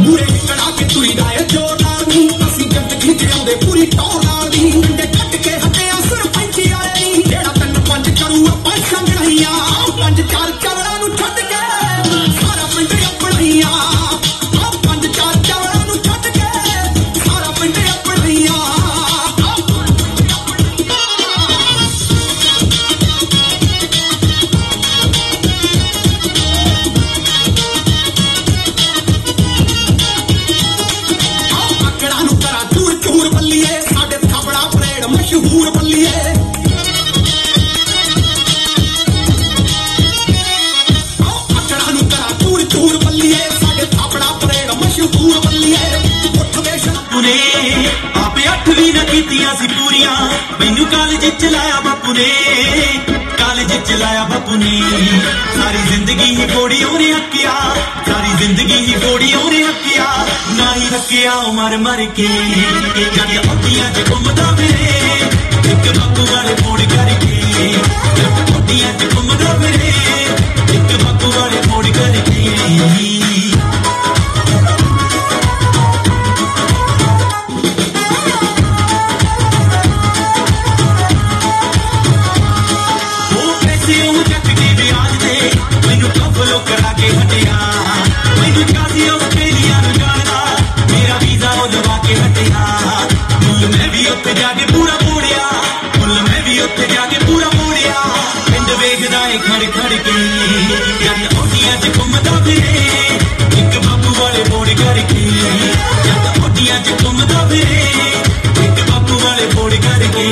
ਪੂਰੇ ਕੜਾ ਕੇ ਤੁਰੀ ਜਾਏ ਜੋਰ ਨਾਲ ਨੀ ਅਸੀਂ ਜੱਟ ਖਿੱਚ ਆਉਂਦੇ ਪੂਰੀ ਟੌਰ ਨਾਲ ਨੀ ਪਿੰਡੇ ਕੱਟ ਕੇ ਹੱਟਿਆ ਸਰਪੰਚੀ ਆਏ ਨੀ ਜਿਹੜਾ ਤਿੰਨ ਪੰਜ ਕਰੂ ਆਪਾਂ ਸੰਗਣੀਆਂ ਪੰਜ ਚਾਰ ਚਵਰਾਂ ਨੂੰ ਛੱਡ ਕੇ ਸਾਰਾ ਪਿੰਡ ਆਪਣੀਆਂ ਆ ਪੰਜ ਚਾਰ ਚਵਰਾਂ ਨੂੰ ਛੱਡ ਕੇ ਸਾਰਾ ਪਿੰਡ ਆਪਣੀਆਂ ਮਸ਼ਹੂਰ ਬੱਲੀਏ ਅਕੜਾ ਨੂੰ ਕਰਾ ਚੂਰ ਚੂਰ ਬੱਲੀਏ ਸਾਡੇ ਥਾਪੜਾ ਪਰੇਡ ਮਸ਼ਹੂਰ ਬੱਲੀਏ ਉੱਠ ਵੇ ਸ਼ਾਪੂਨੇ ਆਪੇ ਅੱਠਵੀਂ ਨਾ ਕੀਤੀਆਂ ਸੀ ਪੂਰੀਆਂ ਮੈਨੂੰ ਕਾਲਜ ਚ ਲਾਇਆ ਬਾਪੂ ਨੇ ਕਾਲਜ ਚ ਲਾਇਆ ਬਾਪੂ ਨੇ ਸਾਰੀ ਜ਼ਿੰਦਗੀ ਹੀ ਗੋੜੀ ਉਹਨੇ ਹੱਕਿਆ ਸਾਰੀ ਜ਼ਿੰਦਗੀ ਹੀ ਗੋੜੀ ਉਹਨੇ ਹੱਕਿਆ ਨਾ ਹੀ ਰੱਖਿਆ ਮਰ ਮਰ ਕੇ ਜਦ ਅੱਖੀਆਂ ਚ ਘੁੰਮਦਾ ਫਿਰੇ ਇੱਕ ਬਾਪੂ ਵਾਲੇ ਮੋੜ ਕਰਕੇ ਅੱਖੀਆਂ ਚ ਘੁੰਮਦਾ ਫਿਰੇ ਇੱਕ ਬਾਪੂ ਵਾਲੇ ਮੋੜ ਕਰਕੇ ਕਰਾ ਕੇ ਹਟਿਆ ਮੈਨੂੰ ਕਾਜ਼ੀ ਆਸਟ੍ਰੇਲੀਆ ਨੂੰ ਜਾਣਦਾ ਮੇਰਾ ਵੀਜ਼ਾ ਉਹ ਲਵਾ ਕੇ ਹਟਿਆ ਮੁੱਲ ਮੈਂ ਵੀ ਉੱਥੇ ਜਾ ਕੇ ਪੂਰਾ ਮੋੜਿਆ ਮੁੱਲ ਮੈਂ ਵੀ ਉੱਥੇ ਜਾ ਕੇ ਪੂਰਾ ਮੋੜਿਆ ਪਿੰਡ ਵੇਖਦਾ ਏ ਖੜ ਖੜ ਕੇ ਜਦ ਓਡੀਆਂ ਚ ਘੁੰਮਦਾ ਫਿਰੇ ਇੱਕ ਬਾਪੂ ਵਾਲੇ ਮੋੜ ਕਰਕੇ ਜਦ ਓਡੀਆਂ ਚ ਘੁੰਮਦਾ ਫਿਰੇ ਇੱਕ ਬਾਪੂ ਵਾਲੇ ਮੋੜ ਕਰਕੇ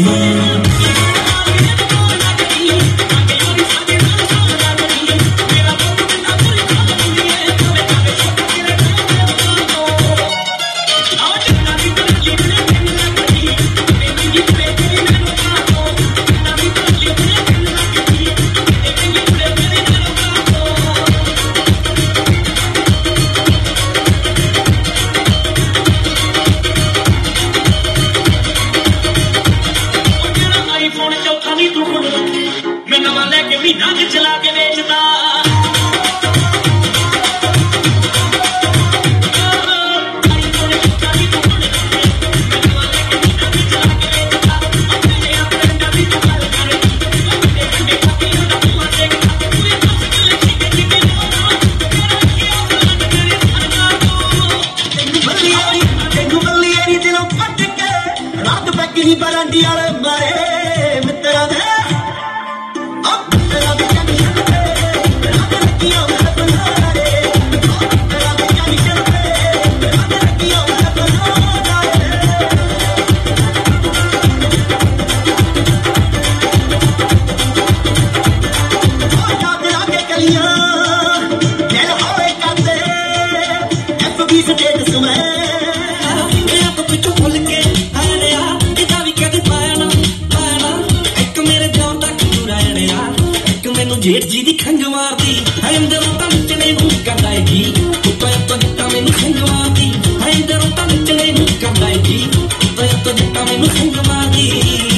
ਜੇਠ ਜੀ ਦੀ ਖੰਗ ਮਾਰਦੀ ਹੈ ਅੰਦਰੋਂ ਤਾਂ ਨੱਚਣੇ ਨੂੰ ਕਰਦਾ ਏ ਜੀ ਉੱਤੋਂ ਉੱਤੋਂ ਜੱਟਾਂ ਮੈਨੂੰ ਖੰਗ ਮਾਰਦੀ ਹੈ ਅੰਦਰੋਂ ਤਾਂ ਨੱਚਣੇ ਨੂੰ ਕਰਦਾ ਏ ਜੀ ਉੱਤੋਂ ਉੱਤੋਂ ਜੱਟਾਂ ਮੈਨੂੰ ਖੰਗ ਮਾਰਦੀ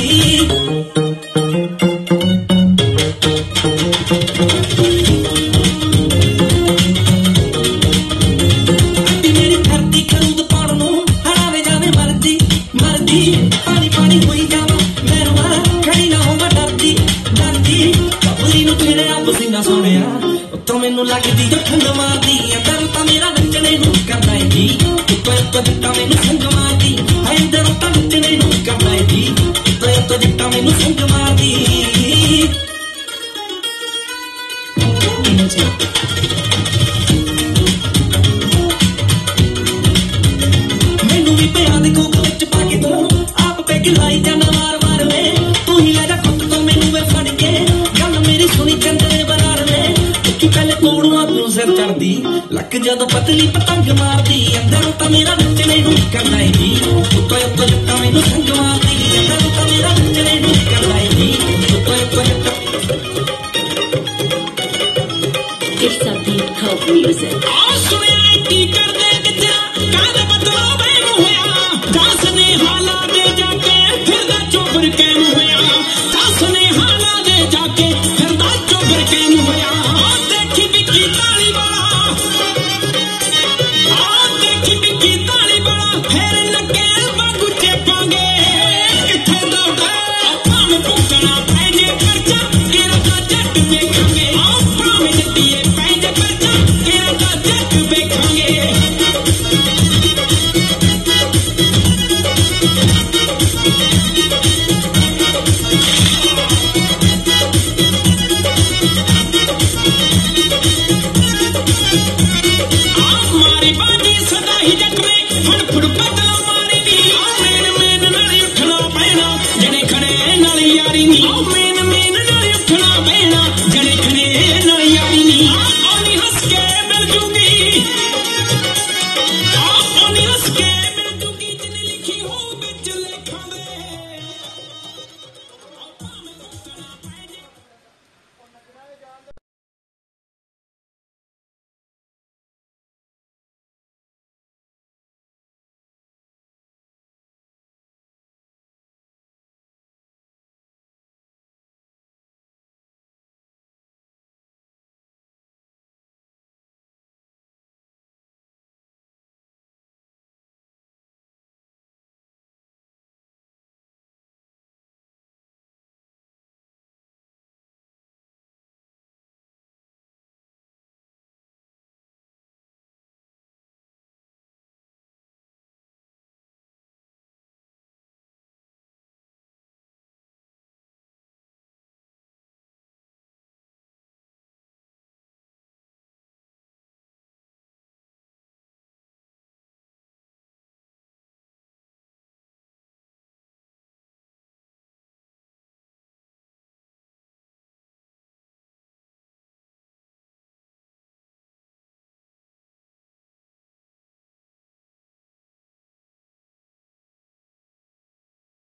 ਮੇਰੀ ਧਰਤੀ ਖਰੂਦ ਪਾੜ ਨੂੰ ਹਰਾਵੇ ਜਾਵੇ ਮਰਦੀ ਮਰਦੀ ਪਾਣੀ ਪਾਣੀ ਹੋਈ ਜਾਵਾਂ ਮੈਂ ਰੋਵਾਂ ਖੜੀ ਨਾ ਹੋਵਾਂ ਡਰਦੀ ਡਰਦੀ ਨੂੰ ਤੇਰੇ ਆ ਪਸੀਨਾ ਸੋਹਣਿਆ ਉੱਤੋਂ ਮੈਨੂੰ ਲੱਗਦੀ ਜੋ ਠੰਡ ਮਾਰਦੀ ਅੰਦਰ ਤਾਂ ਮੇਰਾ ਨੱਚਣੇ ਨੂੰ ਕਰਦਾ ਏ ਜੀ ਉੱਤੋਂ ਉੱਤੋਂ ਜੱਟਾਂ ਮੈਨੂੰ ਸੰਗ ਮਾਰਦੀ ਹੈ ਅੰਦਰੋਂ ਤਾਂ ਨੱਚਣੇ ਨੂੰ ਕਰਦਾ ਏ ਜੀ ਉੱਤੋਂ ਉੱਤੋਂ ਜੱਟਾਂ ਮੈਨੂੰ ਸੰਗ ਮਾਰਦੀ ਮੈਨੂੰ ਵੀ ਪਿਆਰ ਦੇ ਕੋਕ ਵਿੱਚ ਪਾ ਕੇ ਤੂੰ ਆਪ ਪੈ ਕੇ ਲਾਈ ਜਾਣਾ ਮਾਰ ਮਾਰ ਵੇ ਤੂੰ ਹੀ ਲੈ ਜਾ ਖੁੱਟ ਤੋਂ ਮੈਨੂੰ ਵੇ ਫੜ ਕੇ ਸੁਣੀ ਚੰਦਰੇ ਬਨਾਰ ਨੇ ਕਿ ਪਹਿਲੇ ਕੋੜੂਆਂ ਤੂੰ ਸਿਰ ਚੜਦੀ ਲੱਕ ਜਦੋਂ ਪਤਲੀ ਪਤੰਗ ਮਾਰਦੀ ਅੰਦਰੋਂ ਤਾਂ ਮੇਰਾ ਨੱਚਣੇ ਨੂੰ ਕਰਦਾ ਏ ਜੀ ਉੱਤੋਂ ਉੱਤੋਂ ਜੱਟਾਂ ਮੈਨੂੰ ਸੰਗ ਮਾਰਦੀ ਅੰਦਰੋਂ ਤਾਂ ਮੇਰਾ ਨੱਚਣੇ ਨੂੰ ਕਰਦਾ ਏ ਜੀ ਉੱਤੋਂ ਉੱਤੋਂ ਜੱਟਾਂ It's something called music. ਆ ਸੁਣਿਆ ਕੀ ਕਰਦੇ ਕਿੱਥੇ ਕਾਹਦੇ ਬਦਲੋ ਮੈਨੂੰ ਹੋਇਆ ਦੱਸ ਨੇ ਹਾਲਾ ਦੇ ਜਾ ਕੇ ਫਿਰਦਾ ਚੋਬਰ ਕੈਨ ਹੋਇਆ ਦੱਸ ਨੇ ਹਾਲਾ ਦੇ ਜਾ ਕੇ ਫਿਰਦਾ ਚੋਬਰ ਕੈਨ ਹੋਇਆ ਦੇਖੀ ਵਿੱਕੀ ਤਾਲੀ ਵਾਲਾ ਆ नाच वेखांगे